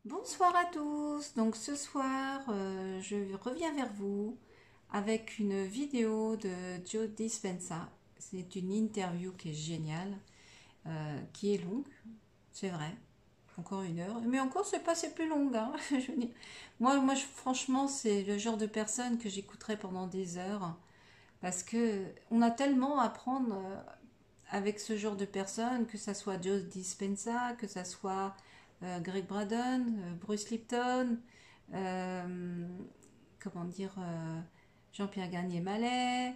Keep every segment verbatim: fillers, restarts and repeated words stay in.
Bonsoir à tous. Donc ce soir, euh, je reviens vers vous avec une vidéo de Joe Dispenza. C'est une interview qui est géniale, euh, qui est longue, c'est vrai. Encore une heure. Mais encore, c'est pas c'est plus long, hein. Je veux dire. Moi, moi je- franchement, c'est le genre de personne que j'écouterais pendant des heures. Parce que on a tellement à apprendre euh, avec ce genre de personnes, que ça soit Joe Dispenza, que ça soit euh, Greg Braden, euh, Bruce Lipton, euh, comment dire, euh, Jean-Pierre Garnier-Mallet,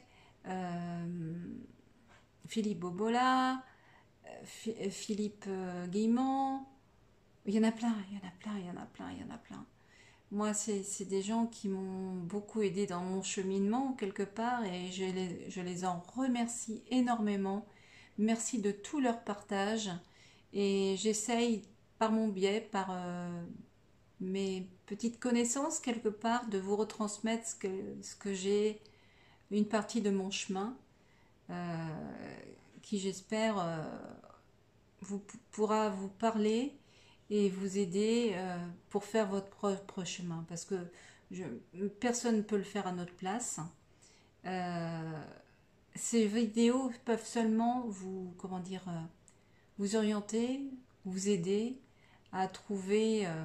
euh, Philippe Bobola, euh, Philippe euh, Guillemont. Il y en a plein, il y en a plein, il y en a plein, il y en a plein. Moi, c'est c'est des gens qui m'ont beaucoup aidé dans mon cheminement, quelque part, et je les, je les en remercie énormément. Merci de tout leur partage. Et j'essaye, par mon biais, par euh, mes petites connaissances, quelque part, de vous retransmettre ce que, ce que j'ai, une partie de mon chemin, euh, qui, j'espère, euh, vous pourra vous parler et vous aider euh, pour faire votre propre chemin, parce que je, personne ne peut le faire à notre place. Euh, ces vidéos peuvent seulement vous, comment dire, euh, vous orienter, vous aider à trouver, euh,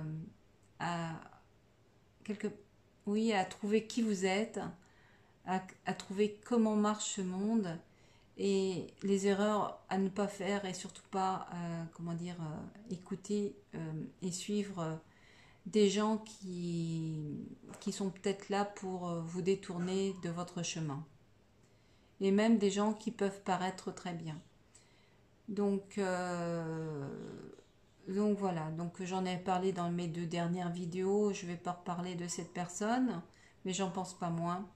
à quelque, oui, à trouver qui vous êtes, à, à trouver comment marche ce monde et les erreurs à ne pas faire, et surtout pas, euh, comment dire, euh, écouter euh, et suivre euh, des gens qui, qui sont peut-être là pour euh, vous détourner de votre chemin. Et même des gens qui peuvent paraître très bien. Donc, euh, donc voilà, donc j'en ai parlé dans mes deux dernières vidéos, je ne vais pas reparler de cette personne, mais j'en pense pas moins.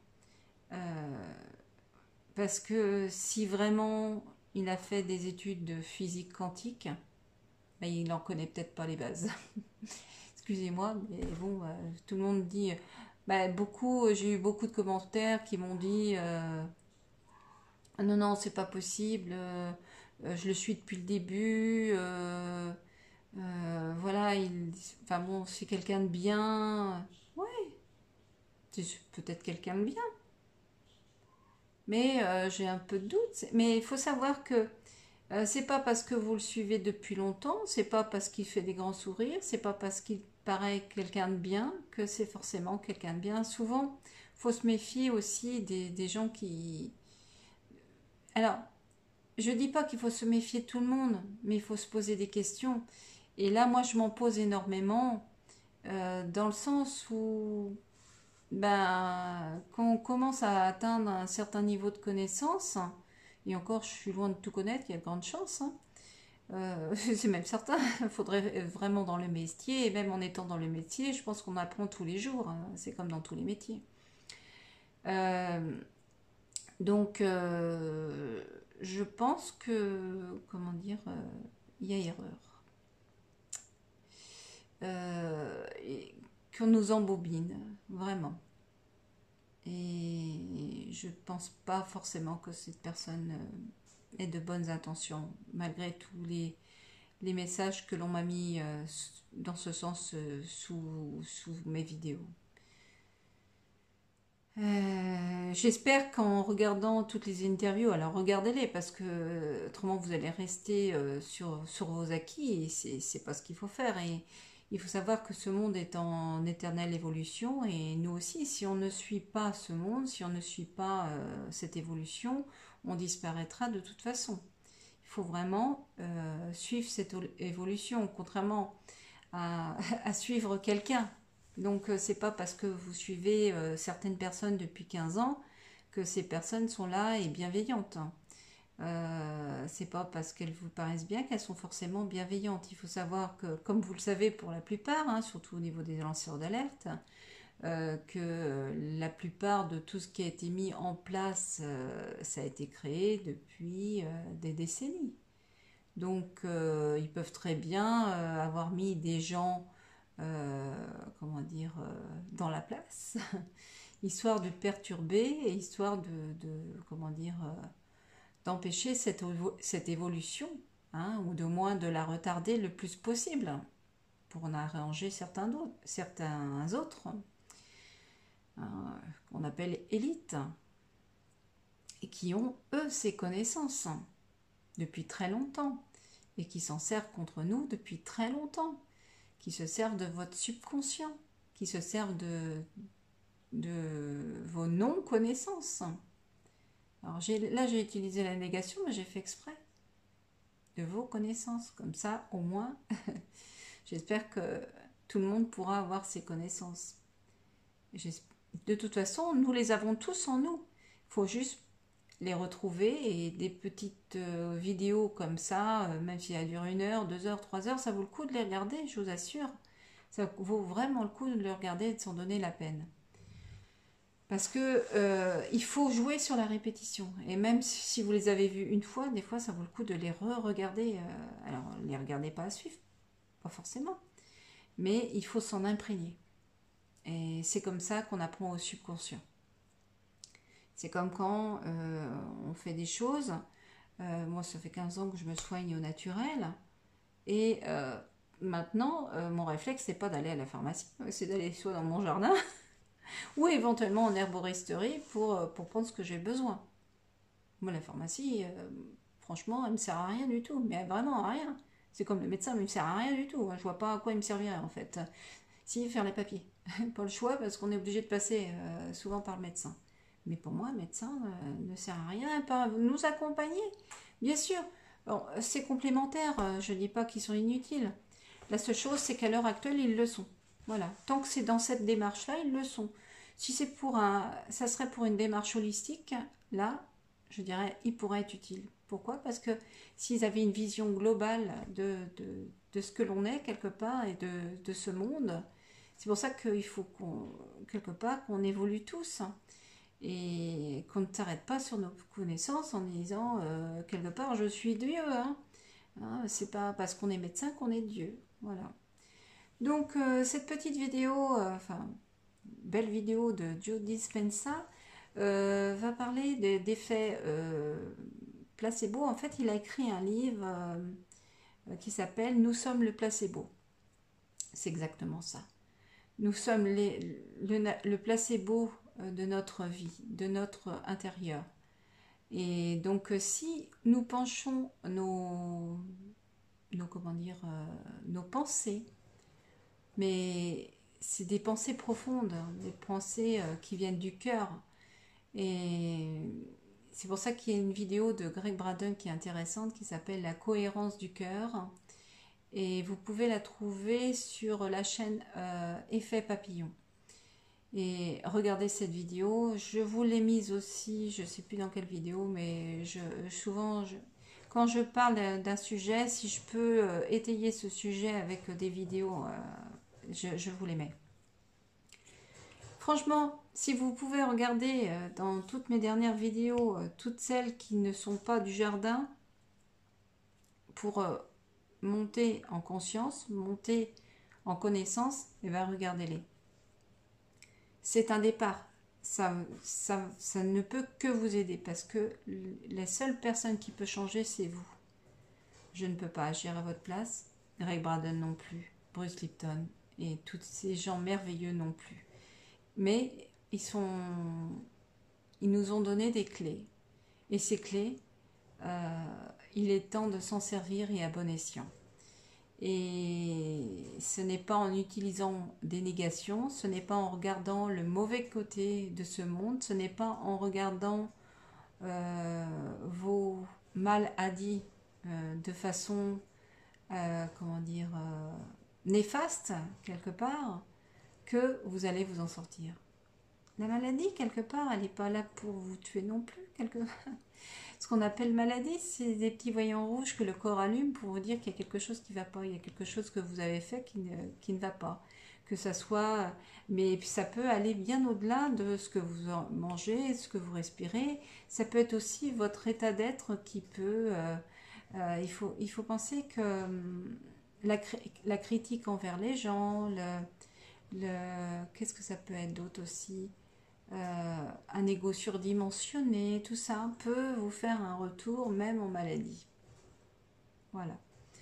Euh, Parce que si vraiment il a fait des études de physique quantique, ben, il n'en connaît peut-être pas les bases. Excusez-moi, mais bon, euh, tout le monde dit. Ben, beaucoup, j'ai eu beaucoup de commentaires qui m'ont dit euh, non, non, c'est pas possible, euh, euh, je le suis depuis le début, euh, euh, voilà, il, enfin bon, c'est quelqu'un de bien. Ouais, c'est peut-être quelqu'un de bien, mais euh, j'ai un peu de doute. Mais il faut savoir que Euh, c'est pas parce que vous le suivez depuis longtemps, c'est pas parce qu'il fait des grands sourires, c'est pas parce qu'il paraît quelqu'un de bien que c'est forcément quelqu'un de bien. Souvent, faut se méfier aussi des, des gens qui. Alors, je dis pas qu'il faut se méfier de tout le monde, mais il faut se poser des questions. Et là, moi, je m'en pose énormément, euh, dans le sens où, ben, quand on commence à atteindre un certain niveau de connaissance, et encore, je suis loin de tout connaître, il y a de grandes chances, hein. Euh, c'est même certain, il faudrait vraiment dans le métier, et même en étant dans le métier, je pense qu'on apprend tous les jours, hein. C'est comme dans tous les métiers. Euh, donc, euh, je pense que, comment dire, euh, il y a erreur. Euh, et qu'on nous embobine, vraiment. Et je pense pas forcément que cette personne euh, ait de bonnes intentions, malgré tous les, les messages que l'on m'a mis euh, dans ce sens euh, sous, sous mes vidéos. Euh, J'espère qu'en regardant toutes les interviews, alors regardez-les parce que euh, autrement vous allez rester euh, sur, sur vos acquis et c'est c'est pas ce qu'il faut faire. Et il faut savoir que ce monde est en éternelle évolution et nous aussi, si on ne suit pas ce monde, si on ne suit pas euh, cette évolution, on disparaîtra de toute façon. Il faut vraiment euh, suivre cette évolution, contrairement à, à suivre quelqu'un. Donc euh, c'est pas parce que vous suivez euh, certaines personnes depuis quinze ans que ces personnes sont là et bienveillantes. Euh, c'est pas parce qu'elles vous paraissent bien qu'elles sont forcément bienveillantes. Il faut savoir que, comme vous le savez pour la plupart, hein, surtout au niveau des lanceurs d'alerte, euh, que la plupart de tout ce qui a été mis en place, euh, ça a été créé depuis euh, des décennies. Donc, euh, ils peuvent très bien euh, avoir mis des gens, euh, comment dire, euh, dans la place, histoire de perturber et histoire de, de comment dire, euh, d'empêcher cette, cette évolution, hein, ou de moins de la retarder le plus possible. pour en arranger certains, d'autres, certains autres, hein, qu'on appelle élites, et qui ont, eux, ces connaissances depuis très longtemps, et qui s'en servent contre nous depuis très longtemps, qui se servent de votre subconscient, qui se servent de, de vos non-connaissances. Alors là, j'ai utilisé la négation, mais j'ai fait exprès de vos connaissances. Comme ça, au moins, j'espère que tout le monde pourra avoir ces connaissances. De toute façon, nous les avons tous en nous. Il faut juste les retrouver, et des petites euh, vidéos comme ça, euh, même si elles durent une heure, deux heures, trois heures, ça vaut le coup de les regarder, je vous assure. Ça vaut vraiment le coup de les regarder et de s'en donner la peine. Parce que euh, il faut jouer sur la répétition. Et même si vous les avez vus une fois, des fois ça vaut le coup de les re-regarder. Euh, alors, ne les regardez pas à suivre, pas forcément. Mais il faut s'en imprégner. Et c'est comme ça qu'on apprend au subconscient. C'est comme quand euh, on fait des choses. Euh, moi, ça fait quinze ans que je me soigne au naturel. Et euh, maintenant, euh, mon réflexe, c'est pas d'aller à la pharmacie. C'est d'aller soit dans mon jardin, ou éventuellement en herboristerie pour, pour prendre ce que j'ai besoin. Moi, la pharmacie, euh, franchement, elle me sert à rien du tout. Mais vraiment à rien. C'est comme le médecin, mais il me sert à rien du tout. Je vois pas à quoi il me servirait, en fait. Si, faire les papiers. Pas le choix, parce qu'on est obligé de passer euh, souvent par le médecin. Mais pour moi, le médecin euh, ne sert à rien, pas nous accompagner. Bien sûr, bon, c'est complémentaire, euh, je ne dis pas qu'ils sont inutiles. La seule chose, c'est qu'à l'heure actuelle, ils le sont. Voilà, tant que c'est dans cette démarche-là, ils le sont. Si c'est pour un, ça serait pour une démarche holistique, là, je dirais, ils pourraient être utiles. Pourquoi? Parce que s'ils avaient une vision globale de, de, de ce que l'on est, quelque part, et de, de ce monde, c'est pour ça qu'il faut qu'on, quelque part, qu'on évolue tous. Et qu'on ne s'arrête pas sur nos connaissances en disant euh, quelque part je suis Dieu, hein. Hein, c'est pas parce qu'on est médecin qu'on est Dieu, voilà. Donc euh, cette petite vidéo, euh, enfin belle vidéo de Joe Dispenza euh, va parler des, d'effets euh, placebo. En fait, il a écrit un livre euh, qui s'appelle Nous sommes le placebo. C'est exactement ça. Nous sommes les, le, le placebo de notre vie, de notre intérieur. Et donc si nous penchons nos, nos comment dire, euh, nos pensées, mais c'est des pensées profondes, des pensées euh, qui viennent du cœur. Et c'est pour ça qu'il y a une vidéo de Greg Braden qui est intéressante, qui s'appelle La cohérence du cœur. Et vous pouvez la trouver sur la chaîne euh, Effet Papillon. Et regardez cette vidéo, je vous l'ai mise aussi, je ne sais plus dans quelle vidéo, mais je, souvent, je, quand je parle d'un sujet, si je peux euh, étayer ce sujet avec des vidéos, euh, je, je vous les mets. Franchement, si vous pouvez regarder euh, dans toutes mes dernières vidéos, euh, toutes celles qui ne sont pas du jardin, pour euh, monter en conscience, monter en connaissance, et bien regardez-les. C'est un départ. Ça, ça, ça ne peut que vous aider parce que la seule personne qui peut changer, c'est vous. Je ne peux pas agir à votre place. Greg Braden non plus. Bruce Lipton et tous ces gens merveilleux non plus. Mais ils sont, ils nous ont donné des clés. Et ces clés, euh, il est temps de s'en servir et à bon escient. Et ce n'est pas en utilisant des négations, ce n'est pas en regardant le mauvais côté de ce monde, ce n'est pas en regardant euh, vos maladies euh, de façon, euh, comment dire, euh, néfaste, quelque part, que vous allez vous en sortir. La maladie, quelque part, elle n'est pas là pour vous tuer non plus, quelque part. Ce qu'on appelle maladie, c'est des petits voyants rouges que le corps allume pour vous dire qu'il y a quelque chose qui ne va pas, il y a quelque chose que vous avez fait qui ne, qui ne va pas. Que ça soit, mais ça peut aller bien au-delà de ce que vous mangez, ce que vous respirez. Ça peut être aussi votre état d'être qui peut... Euh, euh, il, faut, il faut penser que euh, la, la critique envers les gens, le, le, qu'est-ce que ça peut être d'autre aussi ? Euh, un ego surdimensionné, tout ça peut vous faire un retour même en maladie. Voilà.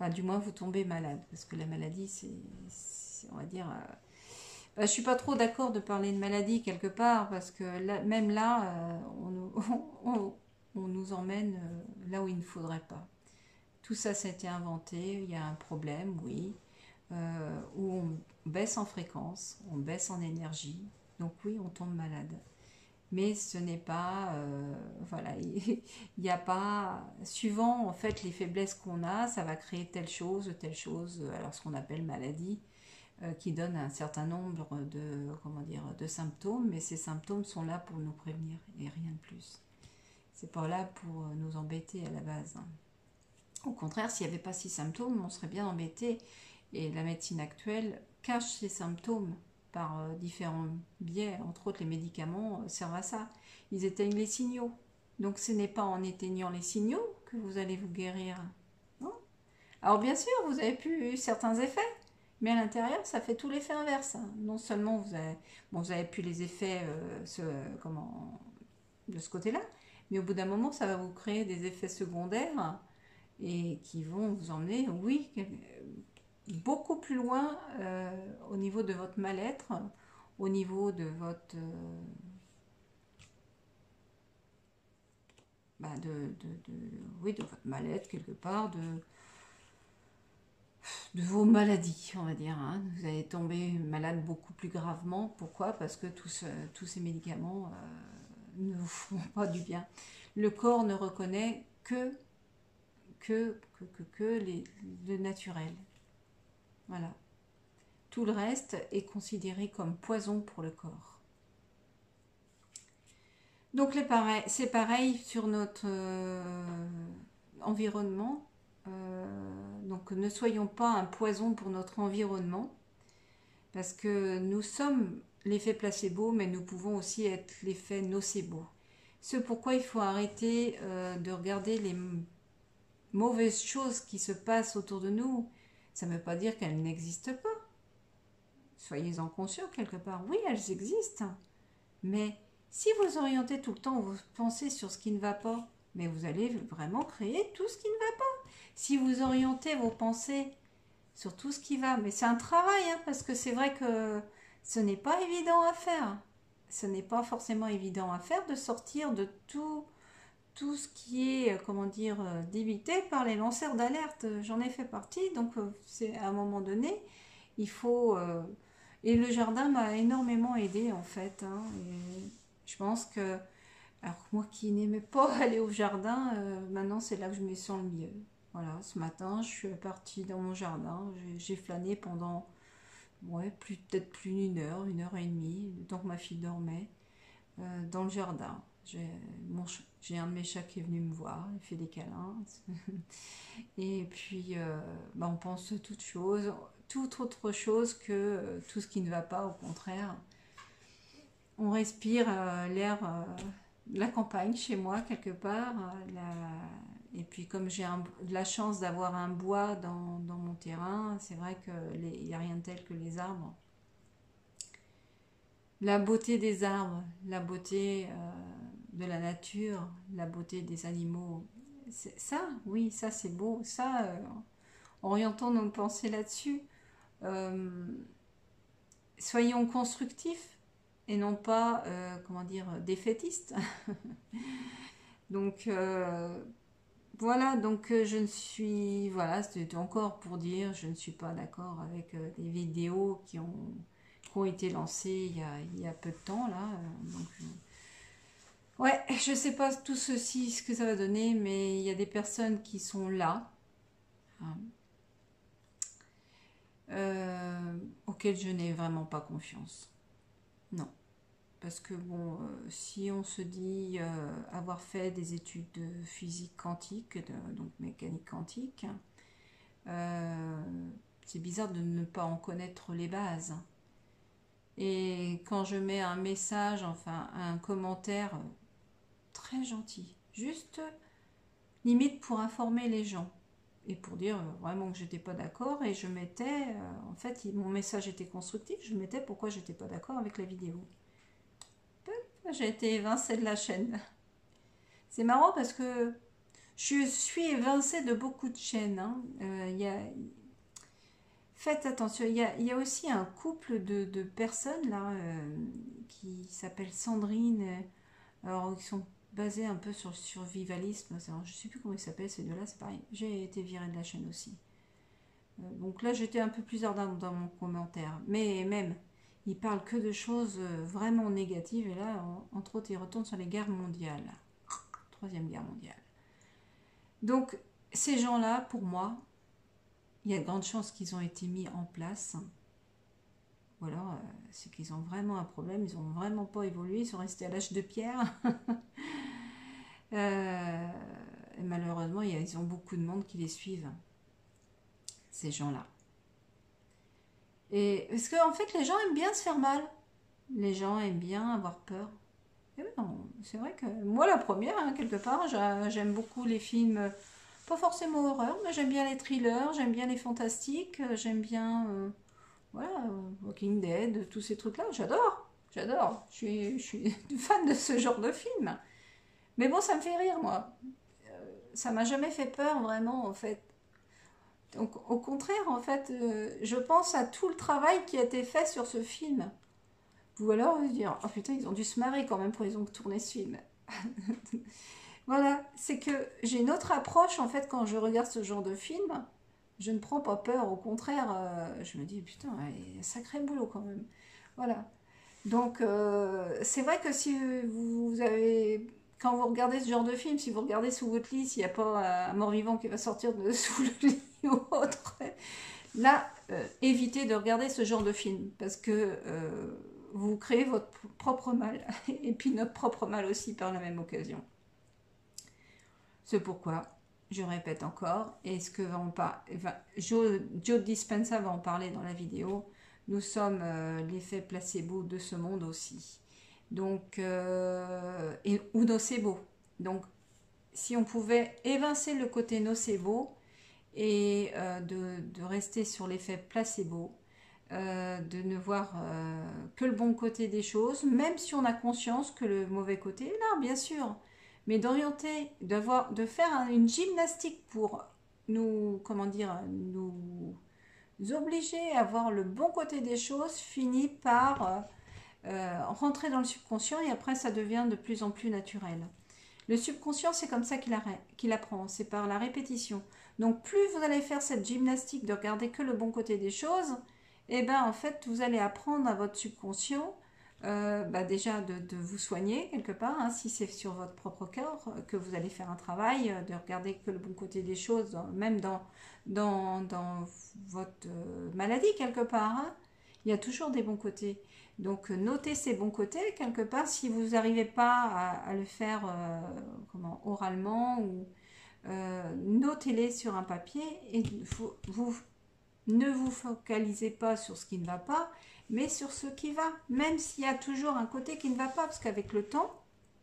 Enfin, du moins, vous tombez malade. Parce que la maladie, c'est, on va dire... Euh, bah, je suis pas trop d'accord de parler de maladie quelque part. Parce que là, même là, euh, on, nous, on, on nous emmène euh, là où il ne faudrait pas. Tout ça, ça a été inventé. Il y a un problème, oui. Euh, où on baisse en fréquence, on baisse en énergie. Donc oui, on tombe malade. Mais ce n'est pas, euh, voilà, il n'y a pas, suivant en fait les faiblesses qu'on a, ça va créer telle chose, telle chose, alors ce qu'on appelle maladie, euh, qui donne un certain nombre de, comment dire, de symptômes, mais ces symptômes sont là pour nous prévenir et rien de plus. C'est pas là pour nous embêter à la base. Au contraire, s'il n'y avait pas ces symptômes, on serait bien embêté. Et la médecine actuelle cache ces symptômes par euh, différents biais, entre autres les médicaments euh, servent à ça. Ils éteignent les signaux. Donc ce n'est pas en éteignant les signaux que vous allez vous guérir. Non. Alors bien sûr, vous avez pu certains effets, mais à l'intérieur, ça fait tout l'effet inverse. Non seulement vous avez, bon, vous avez pu les effets euh, ce, comment, de ce côté-là, mais au bout d'un moment, ça va vous créer des effets secondaires et qui vont vous emmener, oui, beaucoup plus loin euh, au niveau de votre mal-être, au niveau de votre euh, bah de, de, de, oui, de votre mal-être quelque part, de, de vos maladies, on va dire. Hein. Vous allez tomber malade beaucoup plus gravement. Pourquoi? Parce que tous, tous ces médicaments euh, ne vous font pas du bien. Le corps ne reconnaît que, que, que, que, que les, le naturel. Voilà. Tout le reste est considéré comme poison pour le corps. Donc c'est pareil sur notre euh, environnement. Euh, donc ne soyons pas un poison pour notre environnement. Parce que nous sommes l'effet placebo, mais nous pouvons aussi être l'effet nocebo. Ce pourquoi il faut arrêter euh, de regarder les mauvaises choses qui se passent autour de nous. Ça ne veut pas dire qu'elles n'existent pas. Soyez-en conscients quelque part. Oui, elles existent. Mais si vous orientez tout le temps vos pensées sur ce qui ne va pas, mais vous allez vraiment créer tout ce qui ne va pas. Si vous orientez vos pensées sur tout ce qui va, mais c'est un travail, hein, parce que c'est vrai que ce n'est pas évident à faire. Ce n'est pas forcément évident à faire de sortir de tout, tout ce qui est, comment dire, débité par les lanceurs d'alerte. J'en ai fait partie, donc c'est à un moment donné, il faut... Euh, et le jardin m'a énormément aidé en fait. Hein, et je pense que, alors moi qui n'aimais pas aller au jardin, euh, maintenant c'est là que je me sens le mieux. Voilà, ce matin je suis partie dans mon jardin, j'ai flâné pendant, ouais, plus peut-être plus d'une heure, une heure et demie, le temps que ma fille dormait, euh, dans le jardin. J'ai un de mes chats qui est venu me voir, il fait des câlins. Et puis, euh, bah, on pense toute chose, toute autre chose que euh, tout ce qui ne va pas, au contraire. On respire euh, l'air euh, de la campagne chez moi, quelque part. Euh, la... Et puis, comme j'ai de la chance d'avoir un bois dans, dans mon terrain, c'est vrai qu'il n'y a rien de tel que les arbres. La beauté des arbres, la beauté euh, de la nature, la beauté des animaux. Ça, oui, ça c'est beau. Ça, euh, orientons nos pensées là-dessus. Euh, soyons constructifs et non pas, euh, comment dire, défaitistes. Donc, euh, voilà, donc euh, je ne suis, voilà, c'est encore pour dire, je ne suis pas d'accord avec euh, des vidéos qui ont, qui ont été lancées il y, a, il y a peu de temps, là. Euh, donc, euh, ouais, je sais pas tout ceci, ce que ça va donner, mais il y a des personnes qui sont là, hein, euh, auxquelles je n'ai vraiment pas confiance. Non. Parce que bon, euh, si on se dit euh, avoir fait des études de physique quantique, de, donc mécanique quantique, euh, c'est bizarre de ne pas en connaître les bases. Et quand je mets un message, enfin un commentaire très gentil, juste limite pour informer les gens et pour dire vraiment que j'étais pas d'accord, et je mettais, euh, en fait, mon message était constructif, je mettais pourquoi j'étais pas d'accord avec la vidéo. J'ai été évincée de la chaîne. C'est marrant parce que Je suis évincée de beaucoup de chaînes. Hein. Euh, y a... Faites attention, il y a, il y a aussi un couple de, de personnes là euh, qui s'appelle Sandrine. Alors, ils sont basés un peu sur le survivalisme. Alors, je ne sais plus comment ils s'appellent ces deux-là, c'est pareil. J'ai été virée de la chaîne aussi. Euh, donc là, j'étais un peu plus ardente dans mon commentaire. Mais même, ils parlent que de choses vraiment négatives. Et là, entre autres, ils retournent sur les guerres mondiales. Troisième guerre mondiale. Donc, ces gens-là, pour moi, il y a de grandes chances qu'ils ont été mis en place. Ou alors, euh, c'est qu'ils ont vraiment un problème, ils n'ont vraiment pas évolué, ils sont restés à l'âge de pierre. euh, et malheureusement, il y a, ils ont beaucoup de monde qui les suivent, ces gens-là. Et parce qu'en en fait, les gens aiment bien se faire mal. Les gens aiment bien avoir peur. Et non, c'est vrai que moi, la première, hein, quelque part, j'aime beaucoup les films, pas forcément horreur, mais j'aime bien les thrillers, j'aime bien les fantastiques, j'aime bien... Euh, voilà, Walking Dead, tous ces trucs-là, j'adore, j'adore. Je suis, je suis fan de ce genre de film. Mais bon, ça me fait rire, moi. Euh, ça m'a jamais fait peur, vraiment, en fait. Donc, au contraire, en fait, euh, je pense à tout le travail qui a été fait sur ce film. Ou alors, vous dire, oh putain, ils ont dû se marrer quand même pour ils ont tourné ce film. Voilà, c'est que j'ai une autre approche, en fait, quand je regarde ce genre de film. Je ne prends pas peur, au contraire, euh, je me dis, putain, il y a sacré boulot quand même. Voilà. Donc, euh, c'est vrai que si vous avez, quand vous regardez ce genre de film, si vous regardez sous votre lit, s'il n'y a pas un mort-vivant qui va sortir de sous le lit ou autre, là, euh, évitez de regarder ce genre de film, parce que euh, vous créez votre propre mal, et puis notre propre mal aussi par la même occasion. C'est pourquoi, je répète encore, et ce que va en par... enfin, Joe, Joe Dispenza va en parler dans la vidéo, nous sommes euh, l'effet placebo de ce monde aussi. Donc, euh, et, ou nocebo. Donc, si on pouvait évincer le côté nocebo et euh, de, de rester sur l'effet placebo, euh, de ne voir euh, que le bon côté des choses, même si on a conscience que le mauvais côté est là, bien sûr. Mais d'orienter, d'avoir, de faire une gymnastique pour nous, comment dire, nous obliger à voir le bon côté des choses, finit par euh, euh, rentrer dans le subconscient et après ça devient de plus en plus naturel. Le subconscient, c'est comme ça qu'il qu'il apprend, c'est par la répétition. Donc plus vous allez faire cette gymnastique de regarder que le bon côté des choses, et bien en fait vous allez apprendre à votre subconscient euh, bah déjà de, de vous soigner quelque part, hein, si c'est sur votre propre corps que vous allez faire un travail, de regarder que le bon côté des choses, même dans, dans, dans votre maladie quelque part, hein, il y a toujours des bons côtés. Donc notez ces bons côtés quelque part si vous n'arrivez pas à, à le faire euh, comment, oralement ou euh, notez-les sur un papier et vous, vous ne vous focalisez pas sur ce qui ne va pas, mais sur ce qui va, même s'il y a toujours un côté qui ne va pas, parce qu'avec le temps,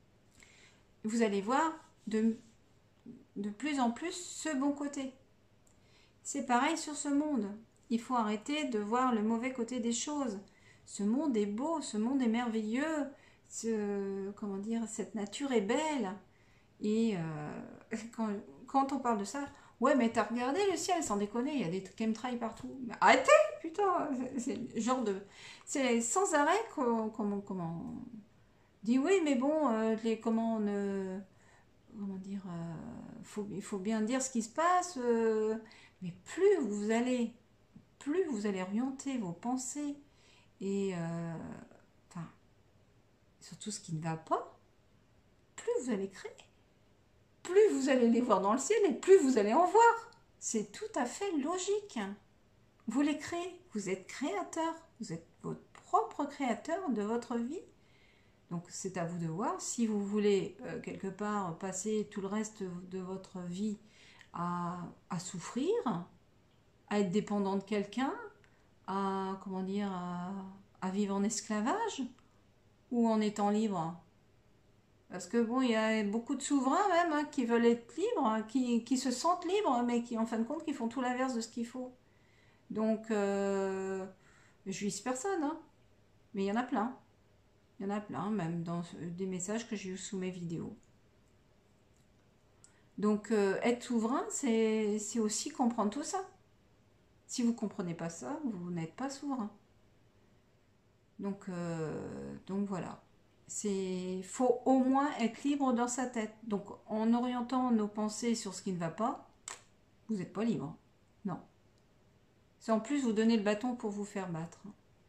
vous allez voir de, de plus en plus ce bon côté. C'est pareil sur ce monde. Il faut arrêter de voir le mauvais côté des choses. Ce monde est beau, ce monde est merveilleux, ce, comment dire, cette nature est belle. Et euh, quand, quand on parle de ça, ouais, mais t'as regardé le ciel, sans déconner, il y a des chemtrails partout. Mais arrêtez, putain, c'est genre de... C'est sans arrêt qu'on comment, comment, dit oui, mais bon, euh, les, comment on... Euh, comment dire, euh, faut, il faut bien dire ce qui se passe, euh, mais plus vous allez, plus vous allez orienter vos pensées et euh, enfin, surtout ce qui ne va pas, plus vous allez créer, plus vous allez les voir dans le ciel et plus vous allez en voir. C'est tout à fait logique. Vous les créez, vous êtes créateur, vous êtes votre propre créateur de votre vie. Donc c'est à vous de voir si vous voulez euh, quelque part passer tout le reste de votre vie à, à souffrir, à être dépendant de quelqu'un, à comment dire, à, à vivre en esclavage ou en étant libre. Parce que bon, il y a beaucoup de souverains même hein, qui veulent être libres, hein, qui, qui se sentent libres, mais qui en fin de compte qui font tout l'inverse de ce qu'il faut. Donc euh, je vise personne, hein, mais il y en a plein. Il y en a plein, même dans des messages que j'ai eu sous mes vidéos. Donc, euh, être souverain, c'est c'est aussi comprendre tout ça. Si vous ne comprenez pas ça, vous n'êtes pas souverain. Donc, euh, donc voilà. Il faut au moins être libre dans sa tête. Donc, en orientant nos pensées sur ce qui ne va pas, vous n'êtes pas libre. Non. C'est en plus vous donner le bâton pour vous faire battre.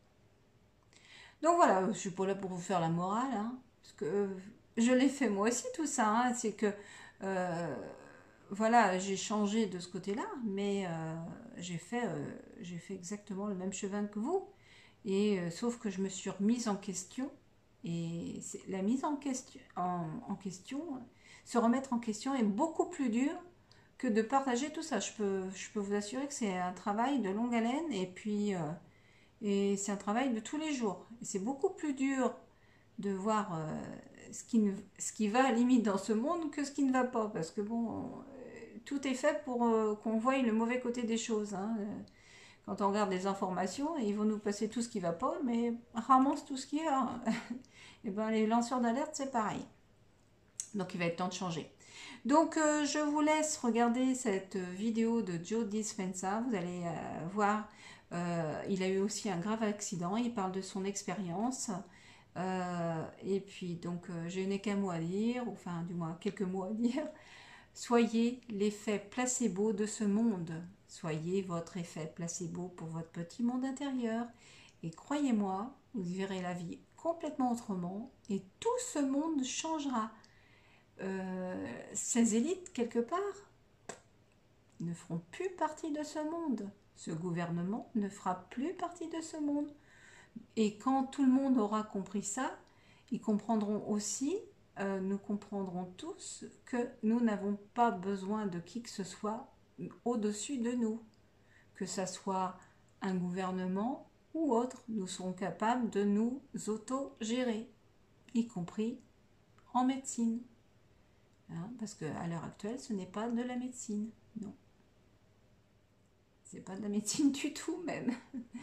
Donc voilà, je ne suis pas là pour vous faire la morale, hein, parce que euh, je l'ai fait moi aussi tout ça. Hein, c'est que euh, voilà, j'ai changé de ce côté-là, mais euh, j'ai fait, euh, j'ai fait exactement le même chemin que vous. Et euh, sauf que je me suis remise en question. Et la mise en question, en, en question, se remettre en question est beaucoup plus dur que de partager tout ça. Je peux, je peux vous assurer que c'est un travail de longue haleine et puis euh, et c'est un travail de tous les jours. Et c'est beaucoup plus dur de voir euh, ce, qui ne, ce qui va à la limite dans ce monde que ce qui ne va pas. Parce que bon, euh, tout est fait pour euh, qu'on voie le mauvais côté des choses. Hein. Quand on regarde les informations, ils vont nous passer tout ce qui ne va pas, mais rarement tout ce qui va. Et ben les lanceurs d'alerte, c'est pareil. Donc il va être temps de changer. Donc euh, je vous laisse regarder cette vidéo de Joe Dispenza. Vous allez euh, voir, euh, il a eu aussi un grave accident. Il parle de son expérience. Euh, et puis donc euh, je n'ai qu'un mot à dire, enfin du moins quelques mots à dire. Soyez l'effet placebo de ce monde. Soyez votre effet placebo pour votre petit monde intérieur. Et croyez-moi, vous verrez la vie complètement autrement et tout ce monde changera. Euh, ces élites, quelque part, ne feront plus partie de ce monde. Ce gouvernement ne fera plus partie de ce monde. Et quand tout le monde aura compris ça, ils comprendront aussi, euh, nous comprendrons tous, que nous n'avons pas besoin de qui que ce soit au-dessus de nous. Que ce soit un gouvernement ou autre, nous serons capables de nous auto-gérer, y compris en médecine. Hein, parce qu'à l'heure actuelle, ce n'est pas de la médecine, non. C'est pas de la médecine du tout, même.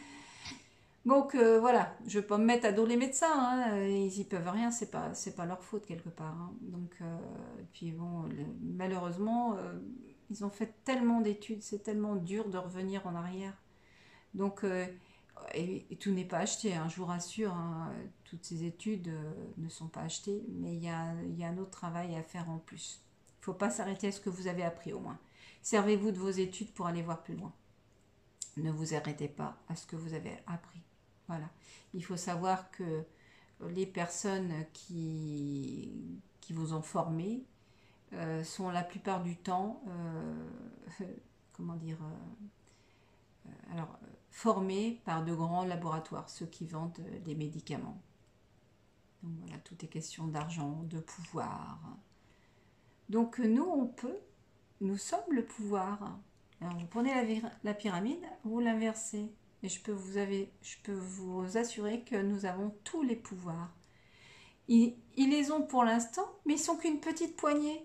Donc euh, voilà, je ne vais pas me mettre à dos les médecins, hein, ils y peuvent rien, c'est pas, c'est pas leur faute quelque part. Hein. Donc, euh, et puis bon, le, malheureusement, euh, ils ont fait tellement d'études, c'est tellement dur de revenir en arrière. Donc, euh, et, et tout n'est pas acheté, hein, je vous rassure, hein, toutes ces études euh, ne sont pas achetées, mais il y a, y a un autre travail à faire en plus. Il ne faut pas s'arrêter à ce que vous avez appris au moins. Servez-vous de vos études pour aller voir plus loin. Ne vous arrêtez pas à ce que vous avez appris. Voilà. Il faut savoir que les personnes qui, qui vous ont formé euh, sont la plupart du temps, euh, comment dire, euh, alors, formés par de grands laboratoires, ceux qui vendent des médicaments. Donc voilà, tout est question d'argent, de pouvoir. Donc nous, on peut, nous sommes le pouvoir. Alors, vous prenez la, la pyramide, vous l'inversez. Et je peux, vous avez, je peux vous assurer que nous avons tous les pouvoirs. Ils, ils les ont pour l'instant, mais ils sont qu'une petite poignée.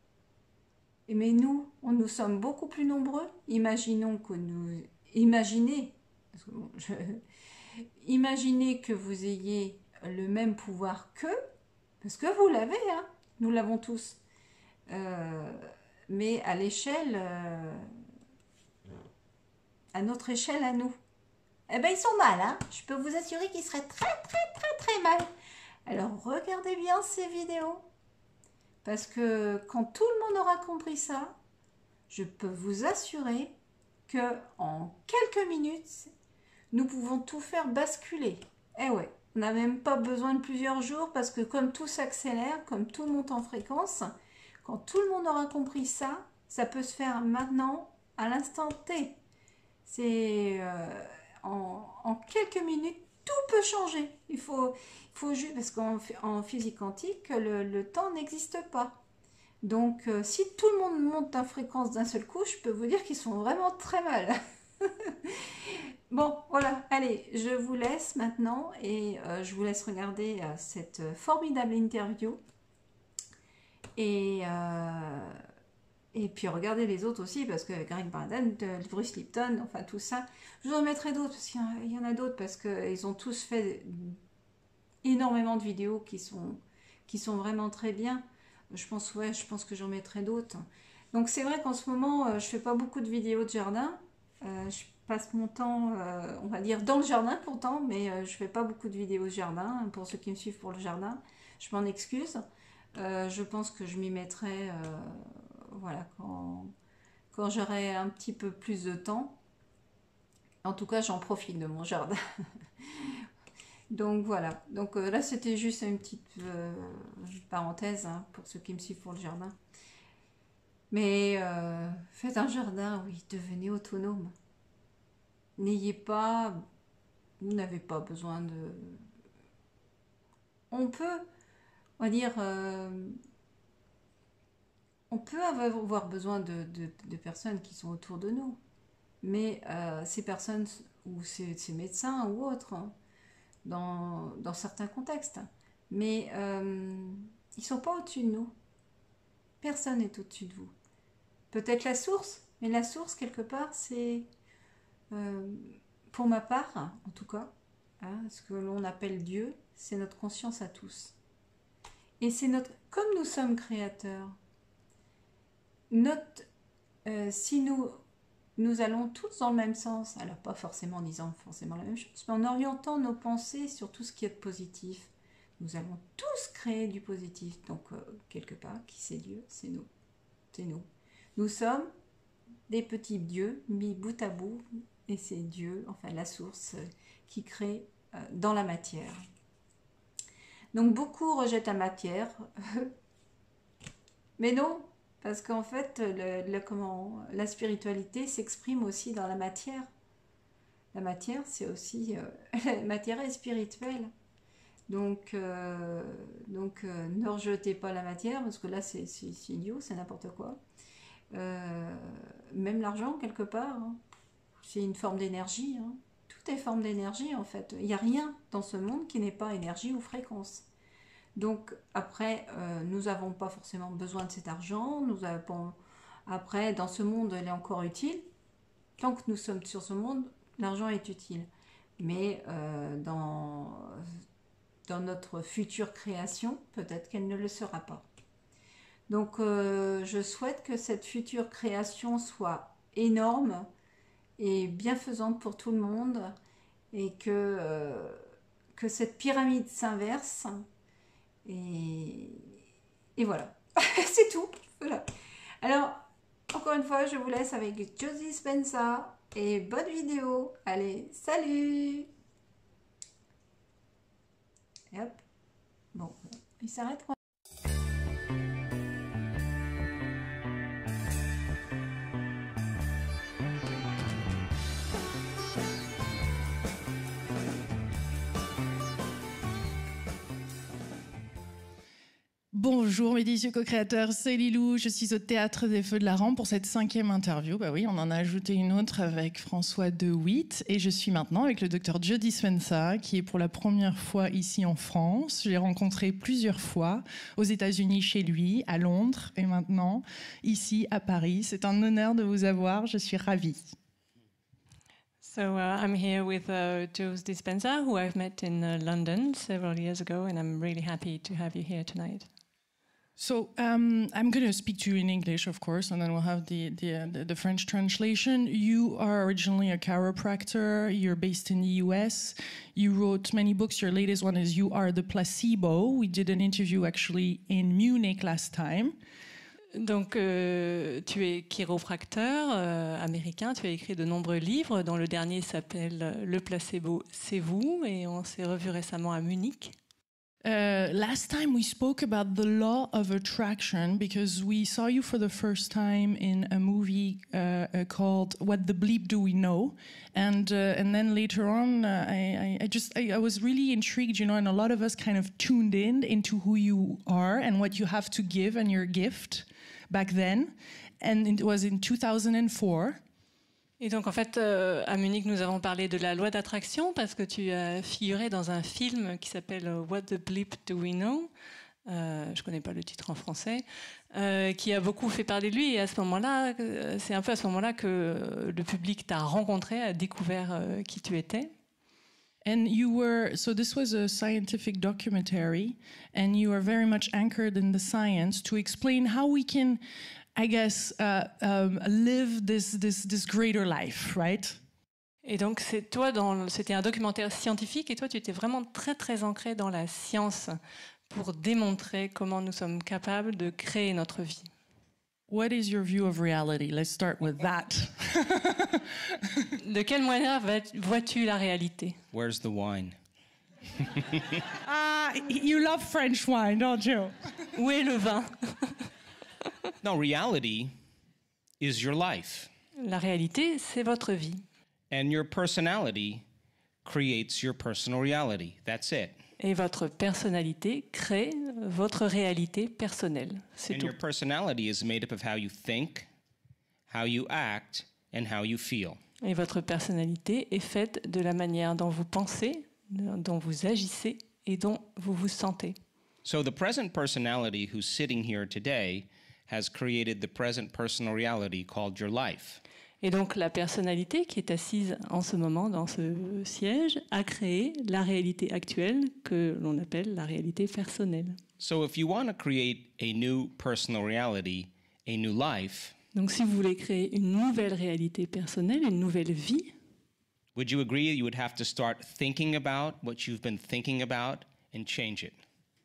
Et mais nous, on, nous sommes beaucoup plus nombreux. Imaginons que nous... Imaginez, parce que bon, je, imaginez que vous ayez le même pouvoir qu'eux, parce que vous l'avez, hein, nous l'avons tous. Euh, mais à l'échelle, euh, à notre échelle à nous. Eh ben ils sont mal, hein. Je peux vous assurer qu'ils seraient très très très très mal. Alors regardez bien ces vidéos. Parce que quand tout le monde aura compris ça, je peux vous assurer que en quelques minutes, nous pouvons tout faire basculer. Eh ouais, on n'a même pas besoin de plusieurs jours parce que comme tout s'accélère, comme tout monte en fréquence, quand tout le monde aura compris ça, ça peut se faire maintenant, à l'instant T. C'est euh, en, en quelques minutes, tout peut changer. Il faut, il faut juste, parce qu'en en physique quantique, le, le temps n'existe pas. Donc, euh, si tout le monde monte en fréquence d'un seul coup, je peux vous dire qu'ils sont vraiment très mal. Bon, voilà, allez, je vous laisse maintenant et euh, je vous laisse regarder euh, cette formidable interview. Et, euh, et puis regardez les autres aussi, parce que Greg Braden, Bruce Lipton, enfin tout ça. Je vous en mettrai d'autres, parce qu'il y en a d'autres, parce qu'ils ont tous fait énormément de vidéos qui sont, qui sont vraiment très bien. Je pense, ouais, je pense que j'en mettrai d'autres. Donc c'est vrai qu'en ce moment, euh, je fais pas beaucoup de vidéos de jardin. Euh, je passe mon temps, euh, on va dire, dans le jardin pourtant, mais euh, je fais pas beaucoup de vidéos de jardin. Pour ceux qui me suivent pour le jardin, je m'en excuse. Euh, je pense que je m'y mettrai, euh, voilà, quand, quand j'aurai un petit peu plus de temps. En tout cas, j'en profite de mon jardin. Donc voilà. Donc euh, là, c'était juste une petite euh, parenthèse hein, pour ceux qui me suivent pour le jardin. Mais euh, faites un jardin, oui, devenez autonome. N'ayez pas, vous n'avez pas besoin de. On peut, on va dire, euh, on peut avoir besoin de, de- de personnes qui sont autour de nous. Mais euh, ces personnes, ou ces, ces médecins ou autres, hein, dans, dans certains contextes, mais euh, ils ne sont pas au-dessus de nous. Personne n'est au-dessus de vous. Peut-être la source, mais la source, quelque part, c'est, euh, pour ma part, en tout cas, hein, ce que l'on appelle Dieu, c'est notre conscience à tous. Et c'est notre, comme nous sommes créateurs, notre, euh, si nous, nous allons tous dans le même sens, alors pas forcément en disant forcément la même chose, mais en orientant nos pensées sur tout ce qui est positif, nous allons tous créer du positif. Donc, euh, quelque part, qui c'est Dieu? C'est nous. C'est nous. Nous sommes des petits dieux mis bout à bout, et c'est Dieu, enfin la source, euh, qui crée euh, dans la matière. Donc, beaucoup rejettent la matière, mais non, parce qu'en fait, le, le, comment, la spiritualité s'exprime aussi dans la matière. La matière, c'est aussi... Euh, la matière est spirituelle. Donc, euh, donc euh, ne rejetez pas la matière, parce que là, c'est idiot, c'est n'importe quoi. Euh, même l'argent, quelque part, hein, c'est une forme d'énergie. Hein. Tout est forme d'énergie, en fait. Il n'y a rien dans ce monde qui n'est pas énergie ou fréquence. Donc, après, euh, nous n'avons pas forcément besoin de cet argent. Nous avons, après, dans ce monde, il est encore utile. Tant que nous sommes sur ce monde, l'argent est utile. Mais euh, dans, dans notre future création, peut-être qu'elle ne le sera pas. Donc, euh, je souhaite que cette future création soit énorme et bienfaisante pour tout le monde et que, euh, que cette pyramide s'inverse. Et, et voilà, c'est tout. Voilà. Alors, encore une fois, je vous laisse avec Joe Dispenza et bonne vidéo. Allez, salut! Et hop. Bon, il s'arrête quand Bonjour mes délicieux co-créateurs, c'est Lilou, je suis au Théâtre des Feux de la Rampe pour cette cinquième interview. Bah oui, on en a ajouté une autre avec François De Witt et je suis maintenant avec le docteur Joe Dispenza qui est pour la première fois ici en France. Je l'ai rencontré plusieurs fois aux États-Unis chez lui, à Londres et maintenant ici à Paris. C'est un honneur de vous avoir, je suis ravie. So uh, I'm here with uh, Joe Dispenza, who I've met in uh, London several years ago, and I'm really happy to have you here tonight. So um, I'm going to speak to you in English, of course, and then we'll have the, the, uh, the, the French translation. You are originally a chiropractor. You're based in the U S. You wrote many books. Your latest one is You Are the Placebo. We did an interview actually in Munich last time. Donc, euh, tu es chiropracteur euh, américain, tu as écrit de nombreux livres, dont le dernier s'appelle Le placebo, c'est vous, et on s'est revu récemment à Munich. Uh, last time we spoke about the law of attraction because we saw you for the first time in a movie uh, uh, called What the Bleep Do We Know? And uh, and then later on, uh, I, I just I, I was really intrigued, you know, and a lot of us kind of tuned in into who you are and what you have to give and your gift back then. And it was in two thousand four. Et donc, en fait, euh, à Munich, nous avons parlé de la loi d'attraction parce que tu as figuré dans un film qui s'appelle What the Bleep Do We Know? Euh, je ne connais pas le titre en français, euh, qui a beaucoup fait parler de lui. Et à ce moment-là, c'est un peu à ce moment-là que le public t'a rencontré, a découvert euh, qui tu étais. And you were, so this was a scientific documentary, and you are very much anchored in the science to explain how we can I guess, uh, um, live this, this, this greater life, right? Et donc, c'est toi, dans, c'était un documentaire scientifique, et toi, tu étais vraiment très, très ancré dans la science pour démontrer comment nous sommes capables de créer notre vie. What is your view of reality? Let's start with that. De quelle manière vois-tu la réalité? Where's the wine? Ah, you love French wine, don't you? Où est le vin? No, reality is your life. La réalité, c'est votre vie. And your personality creates your personal reality. That's it. Et votre personnalité crée votre réalité personnelle. C'est And tout. your personality is made up of how you think, how you act, and how you feel. Et votre personnalité est faite de la manière dont vous pensez, dont vous agissez et dont vous vous sentez. So the present personality who's sitting here today has created the present personal reality called your life. Et donc la personnalité qui est assise en ce moment dans ce siège a créé la réalité actuelle que l'on appelle la réalité personnelle. So if you want to create a new personal reality, a new life, Donc si vous voulez créer une nouvelle réalité personnelle, une nouvelle vie, would you agree you would have to start thinking about what you've been thinking about and change it?